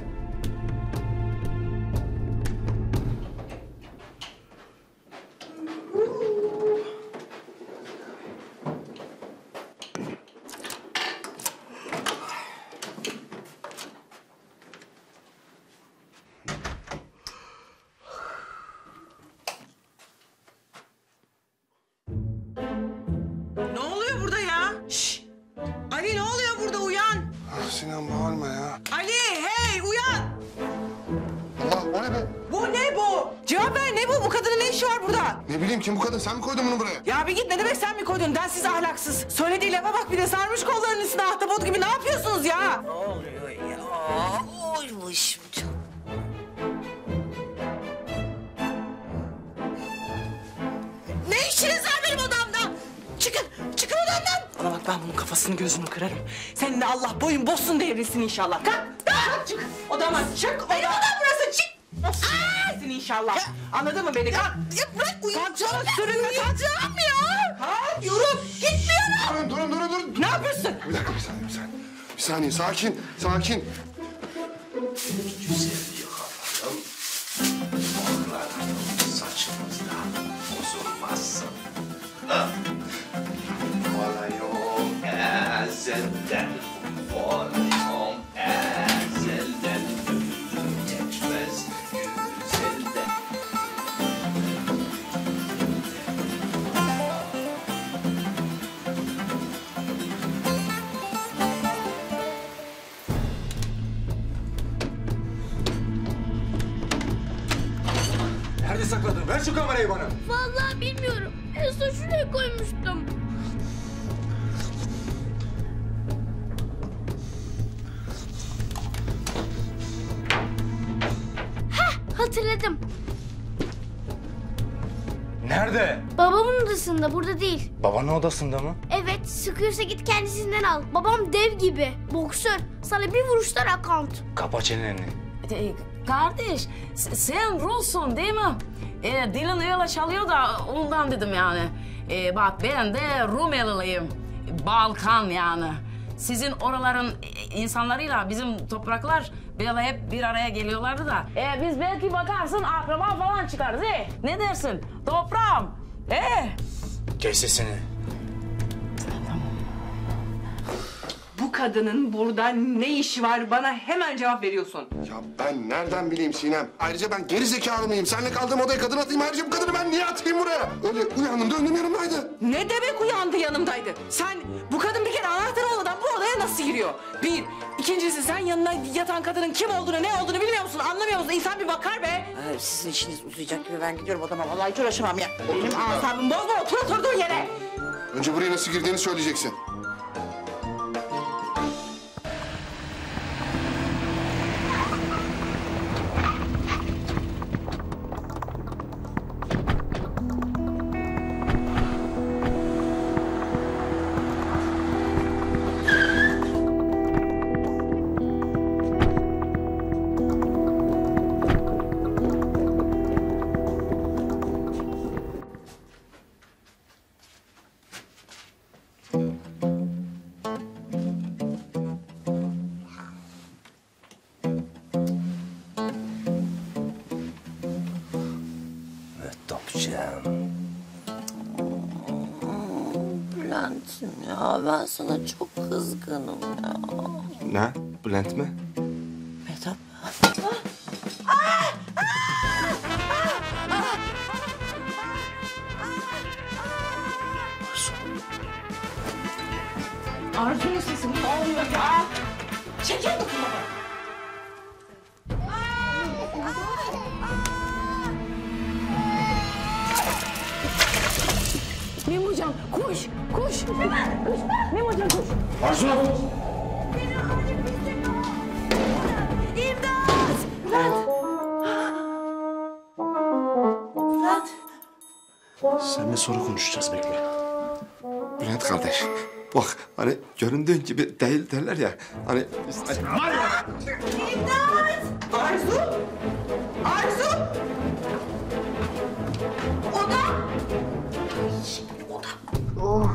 Ne oluyor burada ya? Şşş! Ali ne oluyor burada uyan? Ah Sinan bağırma ya. Ali hey uyan! Allah o ne be? Bu ne bu? Cevap ver ne bu? Bu kadının ne işi var burada? Ne bileyim kim bu kadın sen mi koydun bunu buraya? Ya bir git ne demek sen mi koydun? Densiz ahlaksız. Söylediği lafa bak bir de sarmış kollarının üstüne ahtapot gibi ne yapıyorsunuz ya? Ne oluyor ya? Oymuş bu çok. Ne işiniz var benim odamda? Çıkın, çıkın odamdan. Bana bak ben bunun kafasını gözünü kırarım. Senin de Allah boyun bozsun devrilsin inşallah. Kalk, kalk çık. Odama çık. Benim odam burası çık. Devrilsin inşallah. Anladın mı beni? Kalk. Ya bırak uyuyacağım. Sürün uyuyacağım ya. Kalk yürü. Gitmiyorum. Durun durun durun durun. Ne yapıyorsun? Bir dakika bir saniye bir saniye. Bir saniye sakin sakin. Güzelliği kapatalım. Oğlanın saçımızda bozulmazsın. Olayım ezelden, olayım ezelden, ömrüm geçmez güzelden. Nerede sakladın? Ver şu kamerayı bana. Vallahi bilmiyorum. En son şuraya koymuştum. Heh, hatırladım. Nerede? Babamın odasında, burada değil. Babanın odasında mı? Evet, sıkıyorsa git kendisinden al. Babam dev gibi, boksör. Sana bir vuruşlar akant. Kapa çeneni. E, kardeş, sen Rus'sun değil mi? E, dilin öyle çalıyor da ondan dedim yani. E, bak ben de Rumeliliyim. Balkan yani. Sizin oraların insanlarıyla bizim topraklar böyle hep bir araya geliyorlardı da. E, biz belki bakarsın akraba falan çıkarız. E, ne dersin? Toprağım. E. Kes sesini. Bu kadının burada ne işi var? Bana hemen cevap veriyorsun. Ya ben nereden bileyim Sinem? Ayrıca ben geri zekalı mıyım? Seninle kaldığım odaya kadın atayım. Ayrıca bu kadını ben niye atayım buraya? Öyle uyandım döndüm yanımdaydı. Ne demek uyandı yanımdaydı? Sen bu kadın bir kere anahtar olmadan bu odaya nasıl giriyor? Bir. İkincisi sen yanına yatan kadının kim olduğunu ne olduğunu bilmiyor musun? Anlamıyor musun? İnsan bir bakar be. Ay, sizin işiniz uzayacak gibi ben gidiyorum odama. Vallahi hiç uğraşamam ya. Benim asabımı bozma, otur oturduğun yere. Önce buraya nasıl girdiğini söyleyeceksin. Bülent'im ya ben sana çok kızgınım ya. Ne? Bülent mi? Mehtap. Arzu'nun sesi ne oluyor ya? Çekil dokunma bana. Memocan koş, koş. Koş. Memocan koş. Arzu! İmdat! Bülent! Bülent! Seninle sonra konuşacağız bekle. Bülent kardeş. Bak hani göründüğün gibi değil derler ya. Hani... Var ya! İmdat! Arzu! Arzu! Oda! Oda! Oh.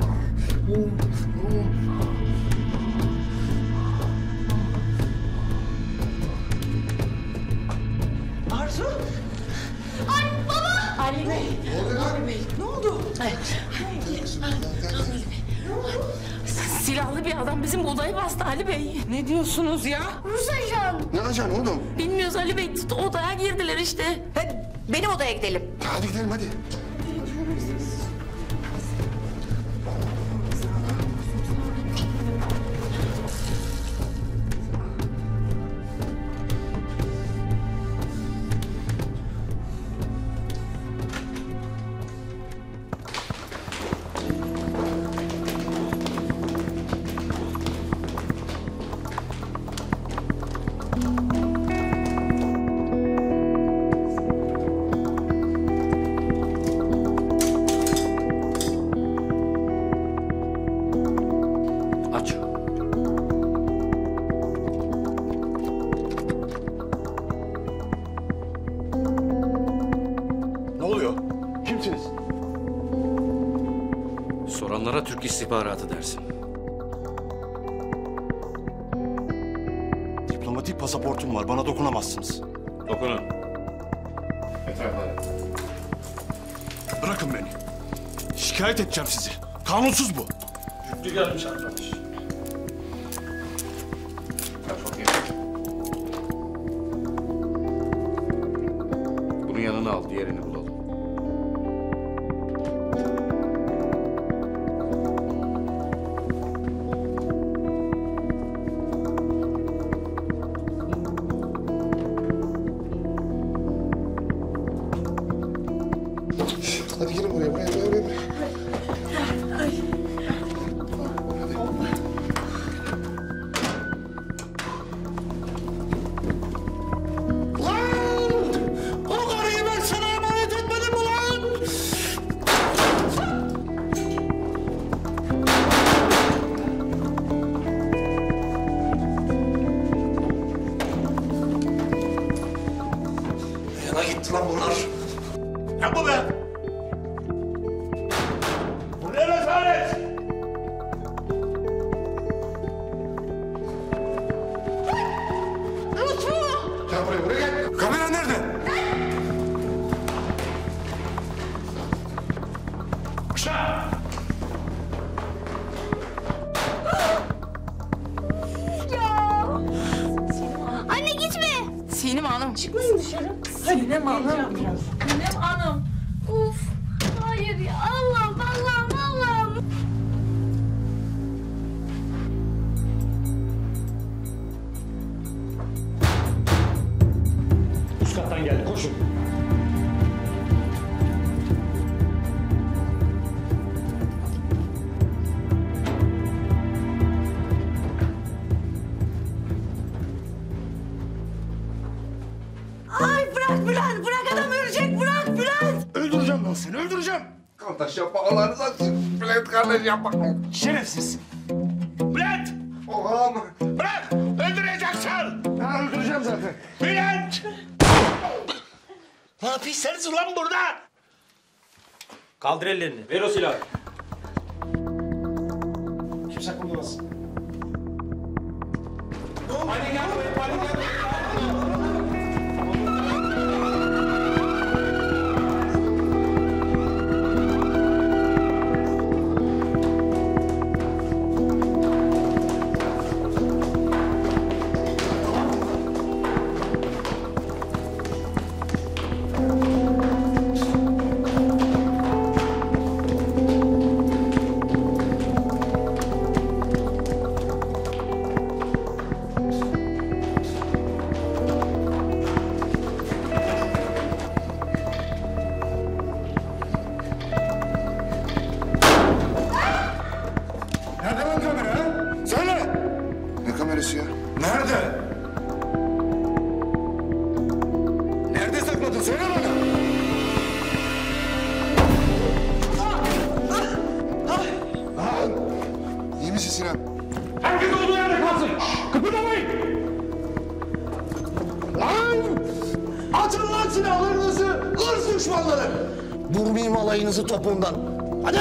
Arzu! Ay baba! Ali Bey! Ali Bey! Ne oldu? Silahlı bir adam bizim odayı bastı Ali Bey. Ne diyorsunuz ya? Rus ajan. Ne ajan oğlum? Bilmiyoruz Ali Bey. Odaya girdiler işte. Hadi benim odaya gidelim. Hadi gidelim hadi. Aç. Ne oluyor? Kimsiniz? Soranlara Türk istihbaratı dersin. Diplomatik pasaportum var. Bana dokunamazsınız. Dokunun. Bırakın beni. Şikayet edeceğim sizi. Kanunsuz bu. Yüklü gelmiş arkadaş. Bunu yanına al, diğerini bulalım. Hadi girin buraya buraya buraya. buraya. O karıyı ben sana emanet etmedim mi lan? Fena gitti lan bunlar. Ne bu be? Bu ne rezalet? Gel buraya, buraya gel. Kamera nerede? Aşağı! Anne gitme. Sinem Hanım. Çıkmayın dışarı. Sinem Hanım. Sinem Hanım. Uf. Hayır ya. Allah'ım Allah'ım Allah'ım. Üst kattan geldi, koşun. Ay bırak Bülent, bırak adam ölecek, bırak Bülent. Öldüreceğim lan seni, öldüreceğim. Kardeş yapma, Allah'ını satayım. Bülent kardeş yapma. Şerefsiz. Bülent! Oğlum. Bırak! Öldüreceksin! Ben öldüreceğim zaten. Bülent! Ne yapıyorsunuz lan burada? Kaldır ellerini. Ver o silahı. Kimse kımıldamasın. Panik yapmayın, panik yapmayın. Nerede lan kamera ha? Söyle! Ne kamerası ya? Nerede? Nerede sakladın? Söyle bana! Lan! İyi misin Sinan? Herkes olduğu yerde kalsın! Kıpırdamayın! Lan! Atın lan silahlarınızı! Hırs düşmanları! Vurmayayım alayınızı topuğundan! Hadi!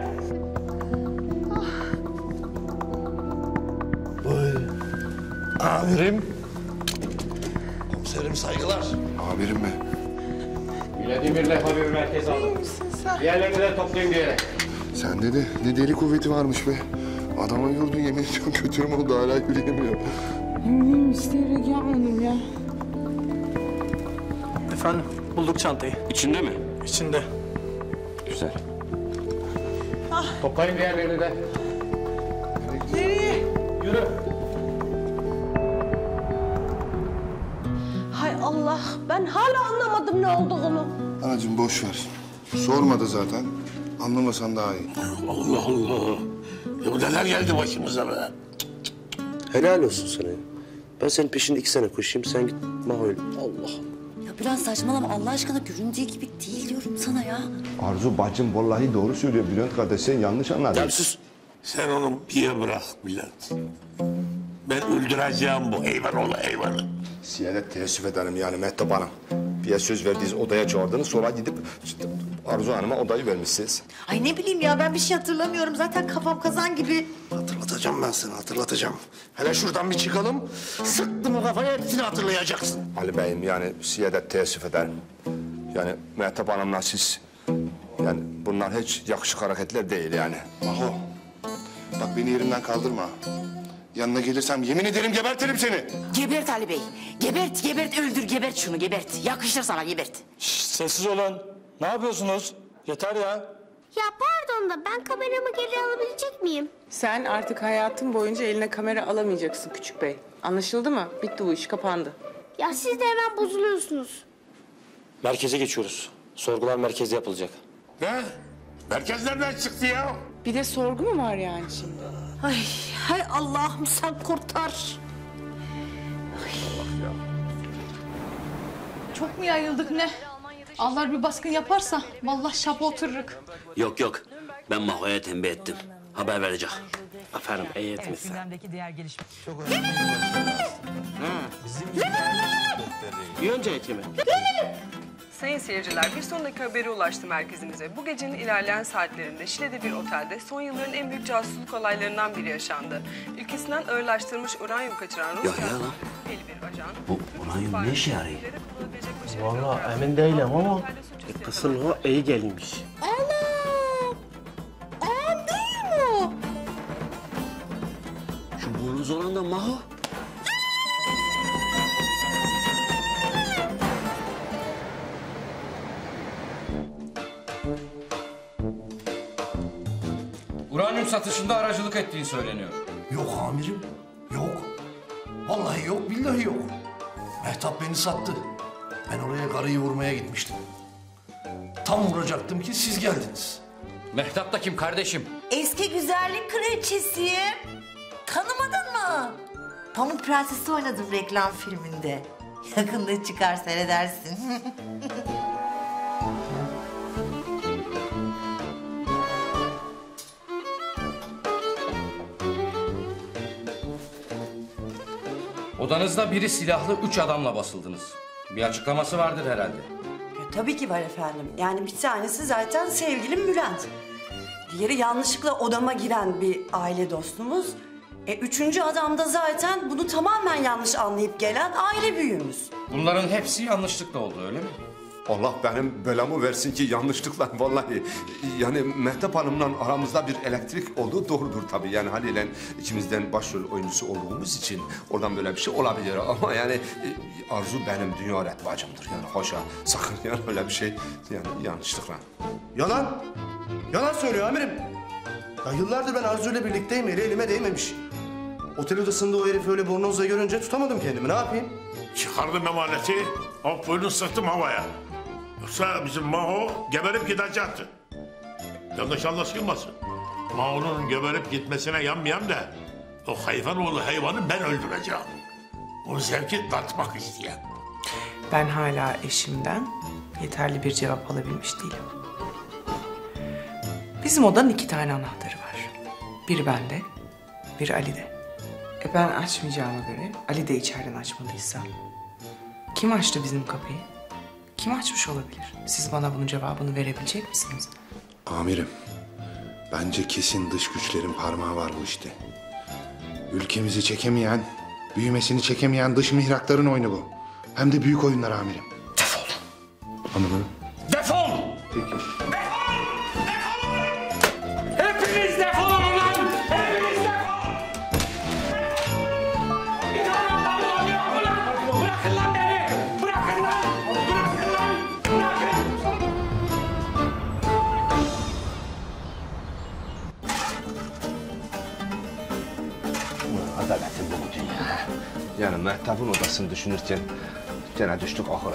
Buyur. Amirim. Komiserim saygılar. Amirim mi? Vladimir'le Habib merkez aldım. İyi misin sen? Diğerlerini de toplayın bir yere. Sende de ne deli kuvveti varmış be. Adama yurdun yemin ediyorum kötürüm oldu hala yürüyemiyor. Eminim isteyerek yapmadım ya. Efendim, bulduk çantayı. İçinde mi? İçinde. Güzel. Toplayın diğerlerini de. Nereye? Yürü. Hay Allah, ben hala anlamadım ne olduğunu. Anacığım boş ver. Sormadı zaten. Anlamasan daha iyi. Allah Allah. Ya bu neler geldi başımıza be? Helal olsun sana ya. Ben senin peşinde iki sene koşayım, sen git Maho'yla. Allah. Ya Bülent saçmalama Allah aşkına göründüğü gibi değil diyorum sana ya. Arzu bacım vallahi doğru söylüyor Bülent kardeş. Sen yanlış anladın. Ya sus. Sen onu bir bırak Bülent. Ben öldüreceğim bu hayvanoğlu hayvanı. Siyadet teessüf ederim yani Mehtap Hanım. Bir söz verdiğiniz odaya çağırdınız sonra gidip işte Arzu Hanım'a odayı vermişsiniz. Ay ne bileyim ya ben bir şey hatırlamıyorum. Zaten kafam kazan gibi. Hatırlatacağım ben sana hatırlatacağım. Hele şuradan bir çıkalım. Sıktım o kafaya hepsini hatırlayacaksın. Ali Bey'im yani siyadet teessüf ederim. Yani Mehtap Hanım'la siz yani bunlar hiç yakışık hareketler değil yani. Maho. Bak beni yerimden kaldırma. Yanına gelirsem yemin ederim gebertirim seni. Gebert Ali Bey. Gebert, gebert öldür, gebert şunu, gebert. Yakışır sana, gebert. Şşş, sessiz olun. Ne yapıyorsunuz? Yeter ya. Ya pardon da ben kameramı geri alabilecek miyim? Sen artık hayatın boyunca eline kamera alamayacaksın küçük bey. Anlaşıldı mı? Bitti bu iş, kapandı. Ya siz de hemen bozuluyorsunuz. Merkeze geçiyoruz. Sorgular merkezde yapılacak. Ne? Merkez nereden çıktı ya? Bir de sorgu mu var yani şimdi? Ay, hay Allah'ım sen kurtar. Çok mu yayıldık ne? Allah bir baskın yaparsa vallahi şapa otururuk. Yok yok. Ben Maho'ya tembih ettim. Haber verecek. Aferin, iyi etmişsin. Gündemdeki diğer gelişme. Bir önce ekimi. Sayın seyirciler, bir son dakika haberi ulaştı merkezimize. Bu gecenin ilerleyen saatlerinde Şile'de bir otelde son yılların en büyük casusluk olaylarından biri yaşandı. Ülkesinden ağırlaştırılmış uranyum kaçıran Rusya... Ya ya lan. bir ajan... Bu uranyum ne işe yarıyor? Vallahi emin değilim ama kısırlığa iyi gelmiş. Anam! Ağam değil mi? Şu burnuz olan da Maho. Uranyum satışında aracılık ettiğin söyleniyor. Yok amirim, yok. Vallahi yok, billahi yok. Mehtap beni sattı. Ben oraya karıyı vurmaya gitmiştim. Tam vuracaktım ki siz geldiniz. Mehtap da kim kardeşim? Eski güzellik kraliçesiyim. Tanımadın mı? Pamuk Prenses'i oynadım reklam filminde. Yakında çıkar seyredersin. Odanızda biri silahlı üç adamla basıldınız. Bir açıklaması vardır herhalde. Ya, tabii ki var efendim. Yani bir tanesi zaten sevgilim Bülent. Diğeri yanlışlıkla odama giren bir aile dostumuz. E, üçüncü adam da zaten bunu tamamen yanlış anlayıp gelen aile büyüğümüz. Bunların hepsi yanlışlıkla oldu öyle mi? Allah benim belamı versin ki yanlışlıkla vallahi. Yani Mehtap Hanım'la aramızda bir elektrik olduğu doğrudur tabii. Yani haliyle ikimizden başrol oyuncusu olduğumuz için oradan böyle bir şey olabilir. Ama yani Arzu benim dünya öğret bacımdır. Yani hoşa sakın yani öyle bir şey yani yanlışlıkla. Yalan. Yalan söylüyor amirim. Ya yıllardır ben Arzu'yla birlikteyim, eli elime değmemiş. Otel odasında o herifi öyle bornozla görünce tutamadım kendimi, ne yapayım? Çıkardım emaneti, hop boynunu sıktım havaya. Yoksa bizim Maho geberip gidecekti. Yanlış anlaşılmasın. Maho'nun geberip gitmesine yanmayan da o hayvanoğlu hayvanı ben öldüreceğim. O zevki tatmak isteyen. Ben hala eşimden yeterli bir cevap alabilmiş değilim. Bizim odanın iki tane anahtarı var. Biri bende, biri Ali'de. E ben açmayacağıma göre Ali de içeriden açmadıysa kim açtı bizim kapıyı? Kim açmış olabilir? Siz bana bunun cevabını verebilecek misiniz? Amirim, bence kesin dış güçlerin parmağı var bu işte. Ülkemizi çekemeyen, büyümesini çekemeyen dış mihrakların oyunu bu. Hem de büyük oyunlar amirim. Defol. Anladın? Defol! Peki. Hepiniz defolun ulan! Hepiniz defol! Bir tane adam yok mu lan? Bırakın lan beni! Bırakın lan! Bırakın lan! Bırakın! Adaletin bu bugün ya. Yani Mehtap'ın odasını düşünürken gene düştük ahıra.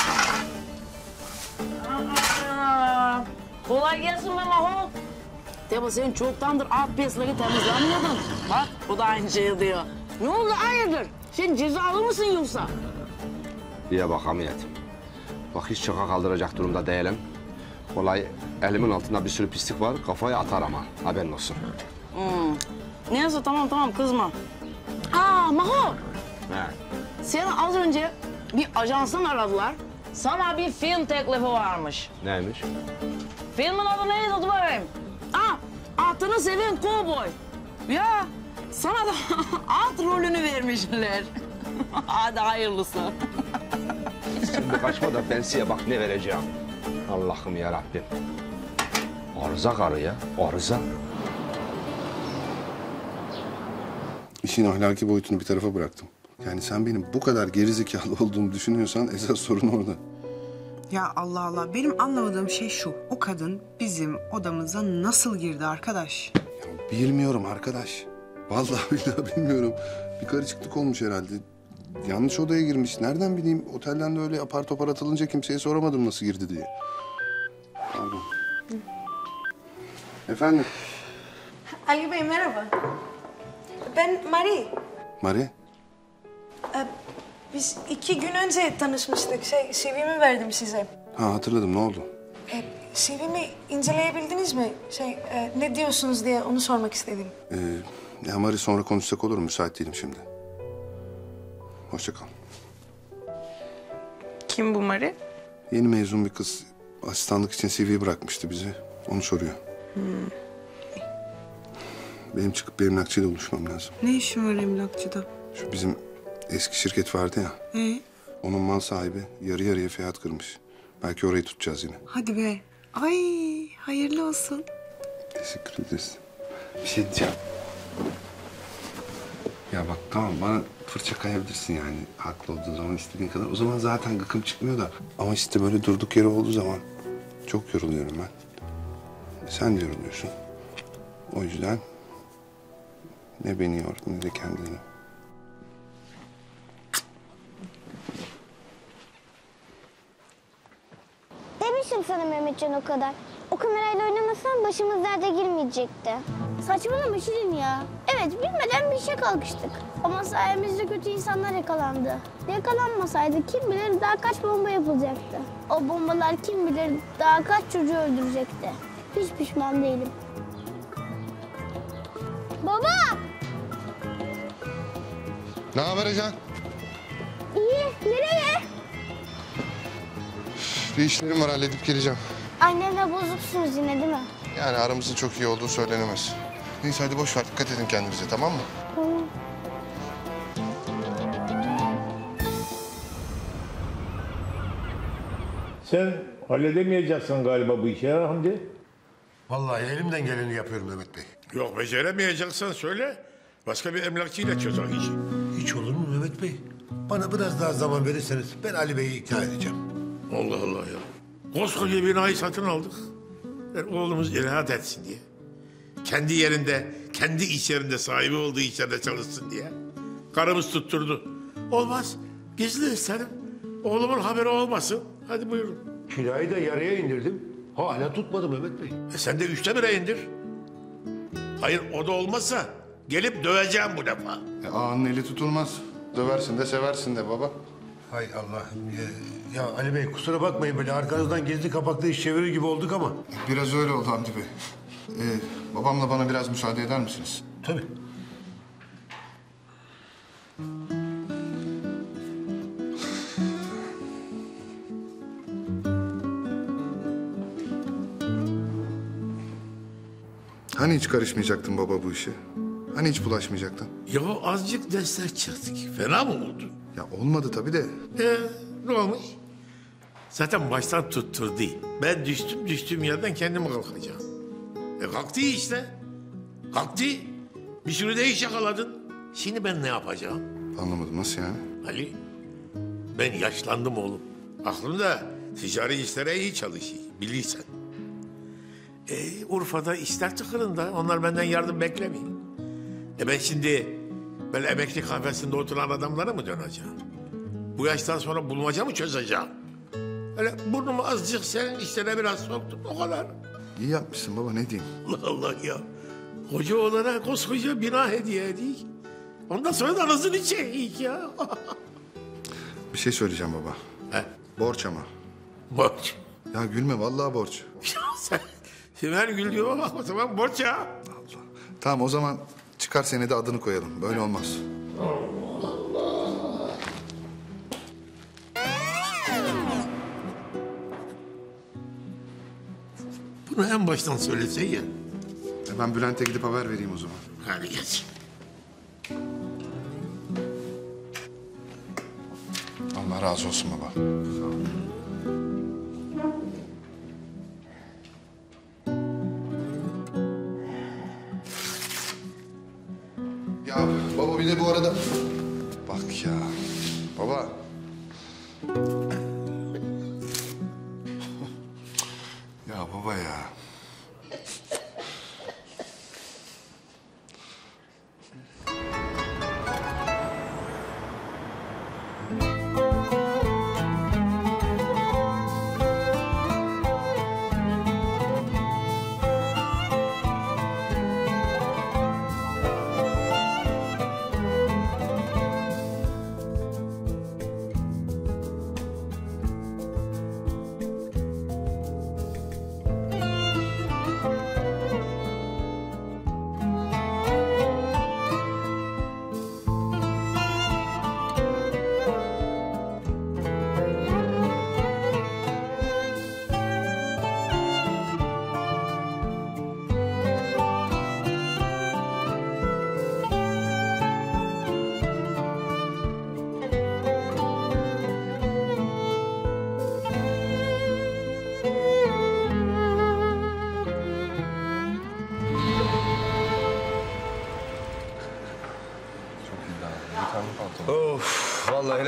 Aa, kolay gelsin be Maho. Tabi sen çoktandır alt pesleri temizlemiyordun. Bak o da aynı şey diyor. Ne oldu hayırdır? Sen cezalı mısın yoksa? İyi bak Hamiyet. Bak hiç şaka kaldıracak durumda değilim. Olay elimin altında bir sürü pislik var. Kafaya atar ama haberin olsun. Hmm. Neyse tamam tamam kızma. Aa Maho. He. Seni az önce bir ajanstan aradılar. Sana bir film teklifi varmış. Neymiş? Filmin adı neydi dur bakayım. Aa, atını seven kovboy. Ya sana da at rolünü vermişler. Hadi hayırlısı. Şimdi kaçma da ben size bak ne vereceğim. Allah'ım ya Rabbim. Arıza karı ya, arıza. İşin ahlaki boyutunu bir tarafa bıraktım. Yani sen benim bu kadar gerizekalı olduğumu düşünüyorsan esas sorun orada. Ya Allah Allah, benim anlamadığım şey şu. O kadın bizim odamıza nasıl girdi arkadaş? Bilmiyorum arkadaş. Vallahi billahi bilmiyorum. Bir karışıklık olmuş herhalde. Yanlış odaya girmiş. Nereden bileyim? Otelden de öyle apar topar atılınca kimseye soramadım nasıl girdi diye. Pardon. Efendim? Ali Bey merhaba. Ben Marie. Marie? Ee, biz iki gün önce tanışmıştık. Şey, C V'mi verdim size. Ha hatırladım. Ne oldu? Ee, C V'mi inceleyebildiniz mi? Şey, e, ne diyorsunuz diye onu sormak istedim. Ee, ya Marie sonra konuşsak olur mu? Müsait değilim şimdi. Hoşça kal. Kim bu Marie? Yeni mezun bir kız asistanlık için C V bırakmıştı bize. Onu soruyor. Hmm. Benim çıkıp bir emlakçıyla buluşmam lazım. Ne işin var emlakçıda? Şu bizim eski şirket vardı ya. Ee? Onun mal sahibi yarı yarıya fiyat kırmış. Belki orayı tutacağız yine. Hadi be. Ay hayırlı olsun. Teşekkür ederiz. Bir şey diyeceğim. Ya bak tamam bana fırça kayabilirsin yani. Haklı olduğun zaman istediğin kadar. O zaman zaten gıkım çıkmıyor da. Ama işte böyle durduk yere olduğu zaman çok yoruluyorum ben. Sen de yoruluyorsun. O yüzden ne beni yor ne de kendini. Demiştim sana Mehmetcan o kadar. O kamerayla oynamasan başımız derde girmeyecekti. Saçmalama Şirin ya. Evet bilmeden bir işe kalkıştık. Ama sayemizde kötü insanlar yakalandı. Yakalanmasaydı kim bilir daha kaç bomba yapılacaktı. O bombalar kim bilir daha kaç çocuğu öldürecekti. Hiç pişman değilim. Baba! Ne haber Ecem? İyi. Nereye? Bir işlerim var halledip geleceğim. Annenle bozuksunuz yine değil mi? Yani aramızın çok iyi olduğu söylenemez. Neyse hadi boş ver dikkat edin kendinize tamam mı? Tamam. Sen halledemeyeceksin galiba bu işi ha Hamdi? Vallahi elimden geleni yapıyorum Mehmet Bey. Yok beceremeyeceksen söyle. Başka bir emlakçıyla çözer işi. Hiç olur mu Mehmet Bey? Bana biraz daha zaman verirseniz ben Ali Bey'i ikna edeceğim. Allah Allah ya. Koskoca binayı satın aldık. Yani oğlumuz iraat etsin diye. Kendi yerinde, kendi iş yerinde sahibi olduğu iş yerinde çalışsın diye. Karımız tutturdu. Olmaz. Gizli isterim. Oğlumun haberi olmasın. Hadi buyurun. Kirayı da yarıya indirdim. Hala tutmadı Mehmet Bey. E sen de üçte bire indir. Hayır o da olmazsa gelip döveceğim bu defa. E, ağanın eli tutulmaz. Döversin de seversin de baba. Hay Allah'ım ya. Ya Ali Bey kusura bakmayın böyle arkanızdan gizli kapaklı iş çevirir gibi olduk ama. Biraz öyle oldu Hamdi Bey. Ee, babamla bana biraz müsaade eder misiniz? Tabii. Hani hiç karışmayacaktın baba bu işe? Hani hiç bulaşmayacaktın? Ya azıcık destek çıktık. Fena mı oldu? Ya olmadı tabii de. Ee, ne olmuş? Zaten baştan tutturdu. Ben düştüm düştüğüm yerden kendim kalkacağım. E kalktı işte. Kalktı. Bir sürü de iş yakaladın. Şimdi ben ne yapacağım? Anlamadım nasıl yani? Ali, ben yaşlandım oğlum. Aklımda ticari işlere iyi çalışıyor, bilirsen. E, Urfa'da işler tıkırında, onlar benden yardım beklemiyor. E ben şimdi böyle emekli kahvesinde oturan adamlara mı döneceğim? Bu yaştan sonra bulmaca mı çözeceğim? Öyle burnumu azıcık senin işlerine biraz soktum, o kadar. İyi yapmışsın baba ne diyeyim? Allah Allah ya. Hoca olana koskoca bina hediye edik. Ondan sonra da anasını çekik ya. Bir şey söyleyeceğim baba. He? Borç ama. Borç. Ya gülme vallahi borç. Ya sen Sümer güldüğüme bak o zaman borç ya. Tamam o zaman çıkar senede adını koyalım. Böyle olmaz. Bunu en baştan söylesen ya. E ben Bülent'e gidip haber vereyim o zaman. Hadi geç. Allah razı olsun baba. Sağ ol. Ya baba bir de bu arada... Bak ya. Baba. Ya baba ya.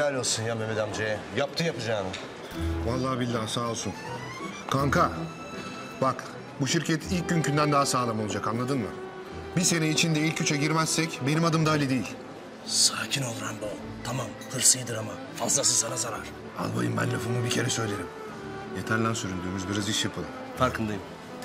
Helal olsun ya Mehmet amcaya. Yaptı yapacağını. Vallahi billahi sağ olsun. Kanka bak bu şirket ilk günkünden daha sağlam olacak anladın mı? Bir sene içinde ilk üçe girmezsek benim adım da Ali değil. Sakin ol Rambo. Tamam hırsıydır ama fazlası sana zarar. Albayım ben lafımı bir kere söylerim. Yeter lan süründüğümüz biraz iş yapalım. Farkındayım.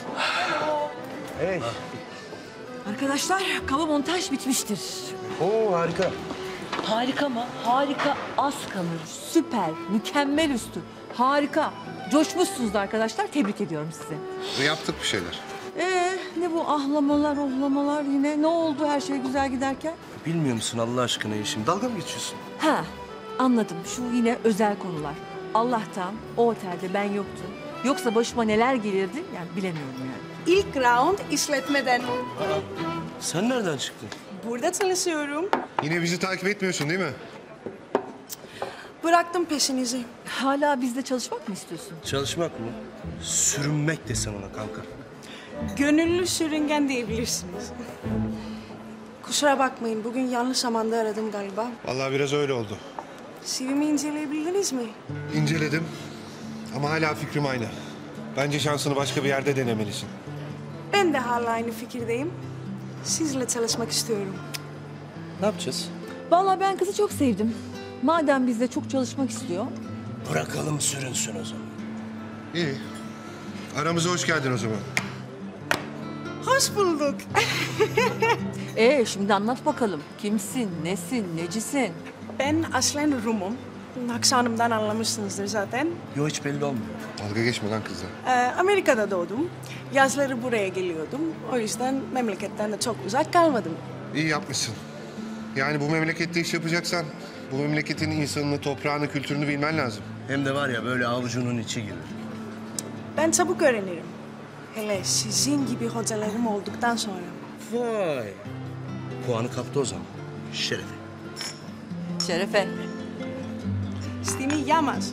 Hey. Arkadaşlar kaba montaj bitmiştir. Oo harika. Harika mı? Harika. Az kalır. Süper. Mükemmel üstü. Harika. Coşmuşsunuz arkadaşlar. Tebrik ediyorum sizi. Yaptık bir şeyler. Ee, ne bu ahlamalar, ohlamalar yine? Ne oldu her şey güzel giderken? Bilmiyor musun Allah aşkına Yeşim? Dalga mı geçiyorsun? Ha, anladım. Şu yine özel konular. Allah'tan o otelde ben yoktum. Yoksa başıma neler gelirdi yani bilemiyorum yani. İlk round işletmeden. Sen nereden çıktın? Burada çalışıyorum. Yine bizi takip etmiyorsun değil mi? Bıraktım peşinizi. Hala bizde çalışmak mı istiyorsun? Çalışmak mı? Sürünmek desem ona kanka. Gönüllü sürüngen diyebilirsiniz. Kusura bakmayın, bugün yanlış zamanda aradım galiba. Vallahi biraz öyle oldu. C V'mi inceleyebildiniz mi? İnceledim ama hala fikrim aynı. Bence şansını başka bir yerde denemelisin. Ben de hala aynı fikirdeyim. Sizle çalışmak istiyorum. Ne yapacağız? Vallahi ben kızı çok sevdim. Madem bizde çok çalışmak istiyor. Bırakalım sürünsün o zaman. İyi. Aramıza hoş geldin o zaman. Hoş bulduk. Ee şimdi anlat bakalım. Kimsin, nesin, necisin? Ben aslen Rum'um. Aksanımdan anlamışsınızdır zaten. Yo hiç belli olmuyor. Dalga geçme lan kızla. Ee, Amerika'da doğdum. Yazları buraya geliyordum. O yüzden memleketten de çok uzak kalmadım. İyi yapmışsın. Yani bu memlekette iş yapacaksan bu memleketin insanını, toprağını, kültürünü bilmen lazım. Hem de var ya böyle avucunun içi gibi. Ben çabuk öğrenirim. Hele sizin gibi hocalarım olduktan sonra. Vay. Puanı kaptı o zaman. Şerefe. Şerefe. Stimi yamaz.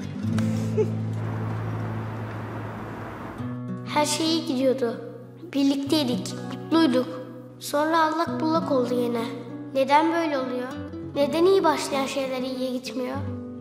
Her şey iyi gidiyordu. Birlikteydik, mutluyduk. Sonra allak bullak oldu yine. Neden böyle oluyor? Neden iyi başlayan şeyler iyiye gitmiyor?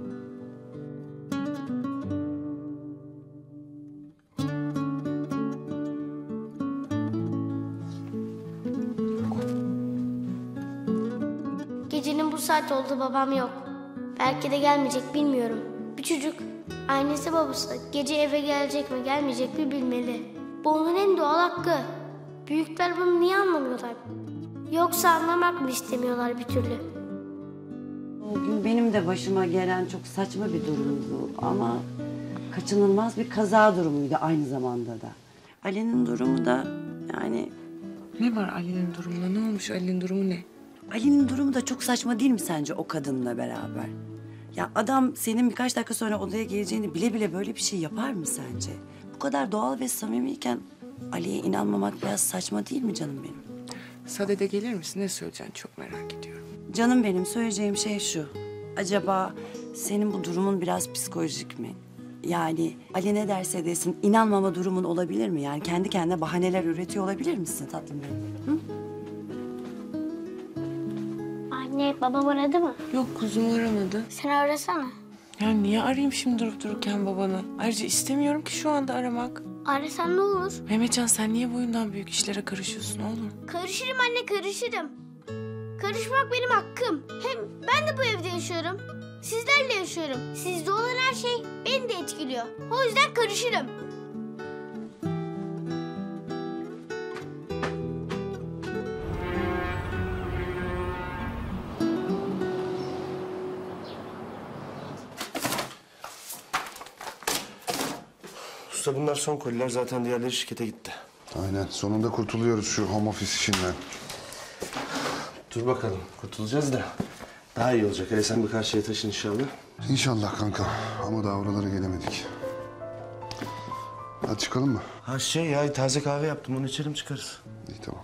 Gecenin bu saat oldu, babam yok. Belki de gelmeyecek, bilmiyorum. Bir çocuk, annesi babası gece eve gelecek mi gelmeyecek mi bilmeli. Bu onun en doğal hakkı. Büyükler bunu niye anlamıyorlar? Yoksa anlamak mı istemiyorlar bir türlü? O gün benim de başıma gelen çok saçma bir durumdu ama kaçınılmaz bir kaza durumuydu aynı zamanda da. Ali'nin durumu da yani... Ne var Ali'nin durumunda? Ne olmuş Ali'nin durumu ne? Ali'nin durumu da çok saçma değil mi sence o kadınla beraber? Ya adam senin birkaç dakika sonra odaya geleceğini bile bile böyle bir şey yapar mı sence? Bu kadar doğal ve samimiyken Ali'ye inanmamak biraz saçma değil mi canım benim? Sadede gelir misin? Ne söyleyeceksin? Çok merak ediyorum. Canım benim söyleyeceğim şey şu. Acaba senin bu durumun biraz psikolojik mi? Yani Ali ne derse desin inanmama durumun olabilir mi? Yani kendi kendine bahaneler üretiyor olabilir misin tatlım benim? Hı? Anne, babam aradı mı? Yok kuzum aramadı. Sen arasana. Ya niye arayayım şimdi durup dururken babanı? Ayrıca istemiyorum ki şu anda aramak. Arasan ne olur? Mehmetcan sen niye boyundan büyük işlere karışıyorsun oğlum? Karışırım anne, karışırım. Karışmak benim hakkım. Hem ben de bu evde yaşıyorum. Sizlerle yaşıyorum. Sizde olan her şey beni de etkiliyor. O yüzden karışırım. Usta bunlar son koliler. Zaten diğerleri şirkete gitti. Aynen. Sonunda kurtuluyoruz şu home office işinden. Dur bakalım. Kurtulacağız da. Daha iyi olacak. Hele sen bir karşıya taşın inşallah. İnşallah kanka. Ama daha oralara gelemedik. Hadi çıkalım mı? Ha şey ya taze kahve yaptım. Onu içelim çıkarız. İyi tamam.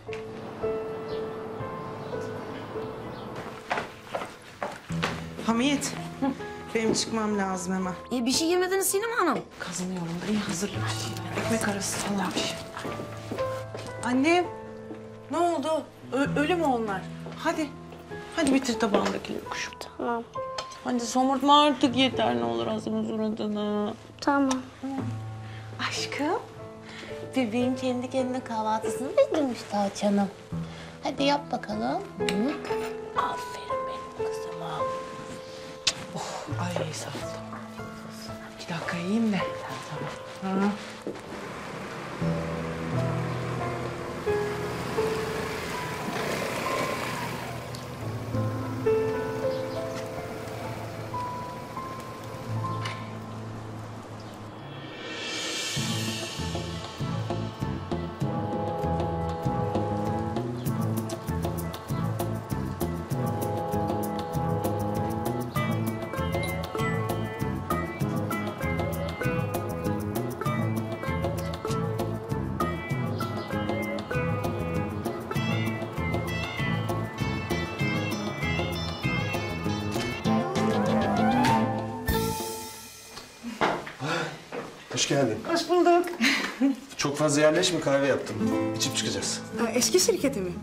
Hamiyet. Benim çıkmam lazım hemen. E, bir şey yemediniz Sinem Hanım. Kazanıyorum da iyi hazırla bir şeyler. Ekmek arası salaş. Annem. Ne oldu? Ö ölü mü onlar? Hadi. Hadi bitir tabağındakileri kuşum. Tamam. Hadi somurtma artık yeter ne olur Aslı'nın suratına. Tamam. Aşkım, bebeğin kendi kendine kahvaltısını bildirmiş daha canım. Hadi yap bakalım. Hı? Aferin benim kızıma. Oh, ay sağ ol. Bir dakika yiyeyim de. Tamam. Ha. Hoş geldin. Hoş bulduk. Çok fazla yerleşme, kahve yaptım. İçip çıkacağız. Aa, eski şirketi mi?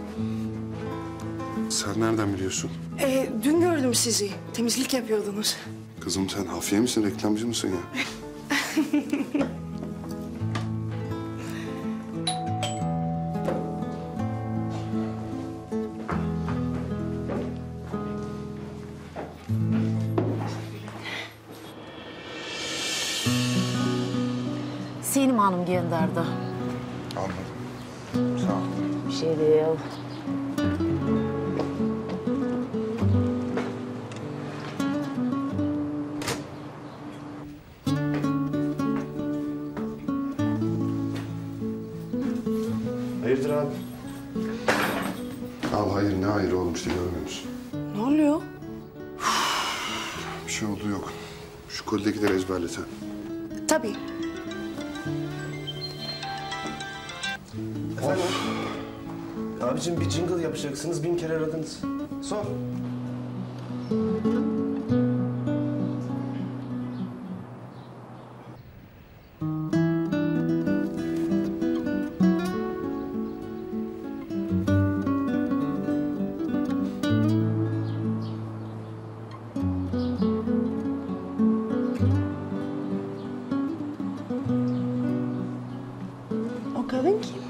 Sen nereden biliyorsun? Ee, dün gördüm sizi. Temizlik yapıyordunuz. Kızım sen hafiye misin, reklamcı mısın ya? Selim Hanım gönderdi. Anladım. Sağ ol. Bir şey değil. Hayırdır abi? Al hayır ne hayır oğlum işte görmüyor musun? Ne oluyor? Bir şey oldu yok. Şu kolidekileri ezberle sen. Tabii. Efendim? Abicim bir jingle yapacaksınız, bin kere aradınız. Sor. O kadın kim?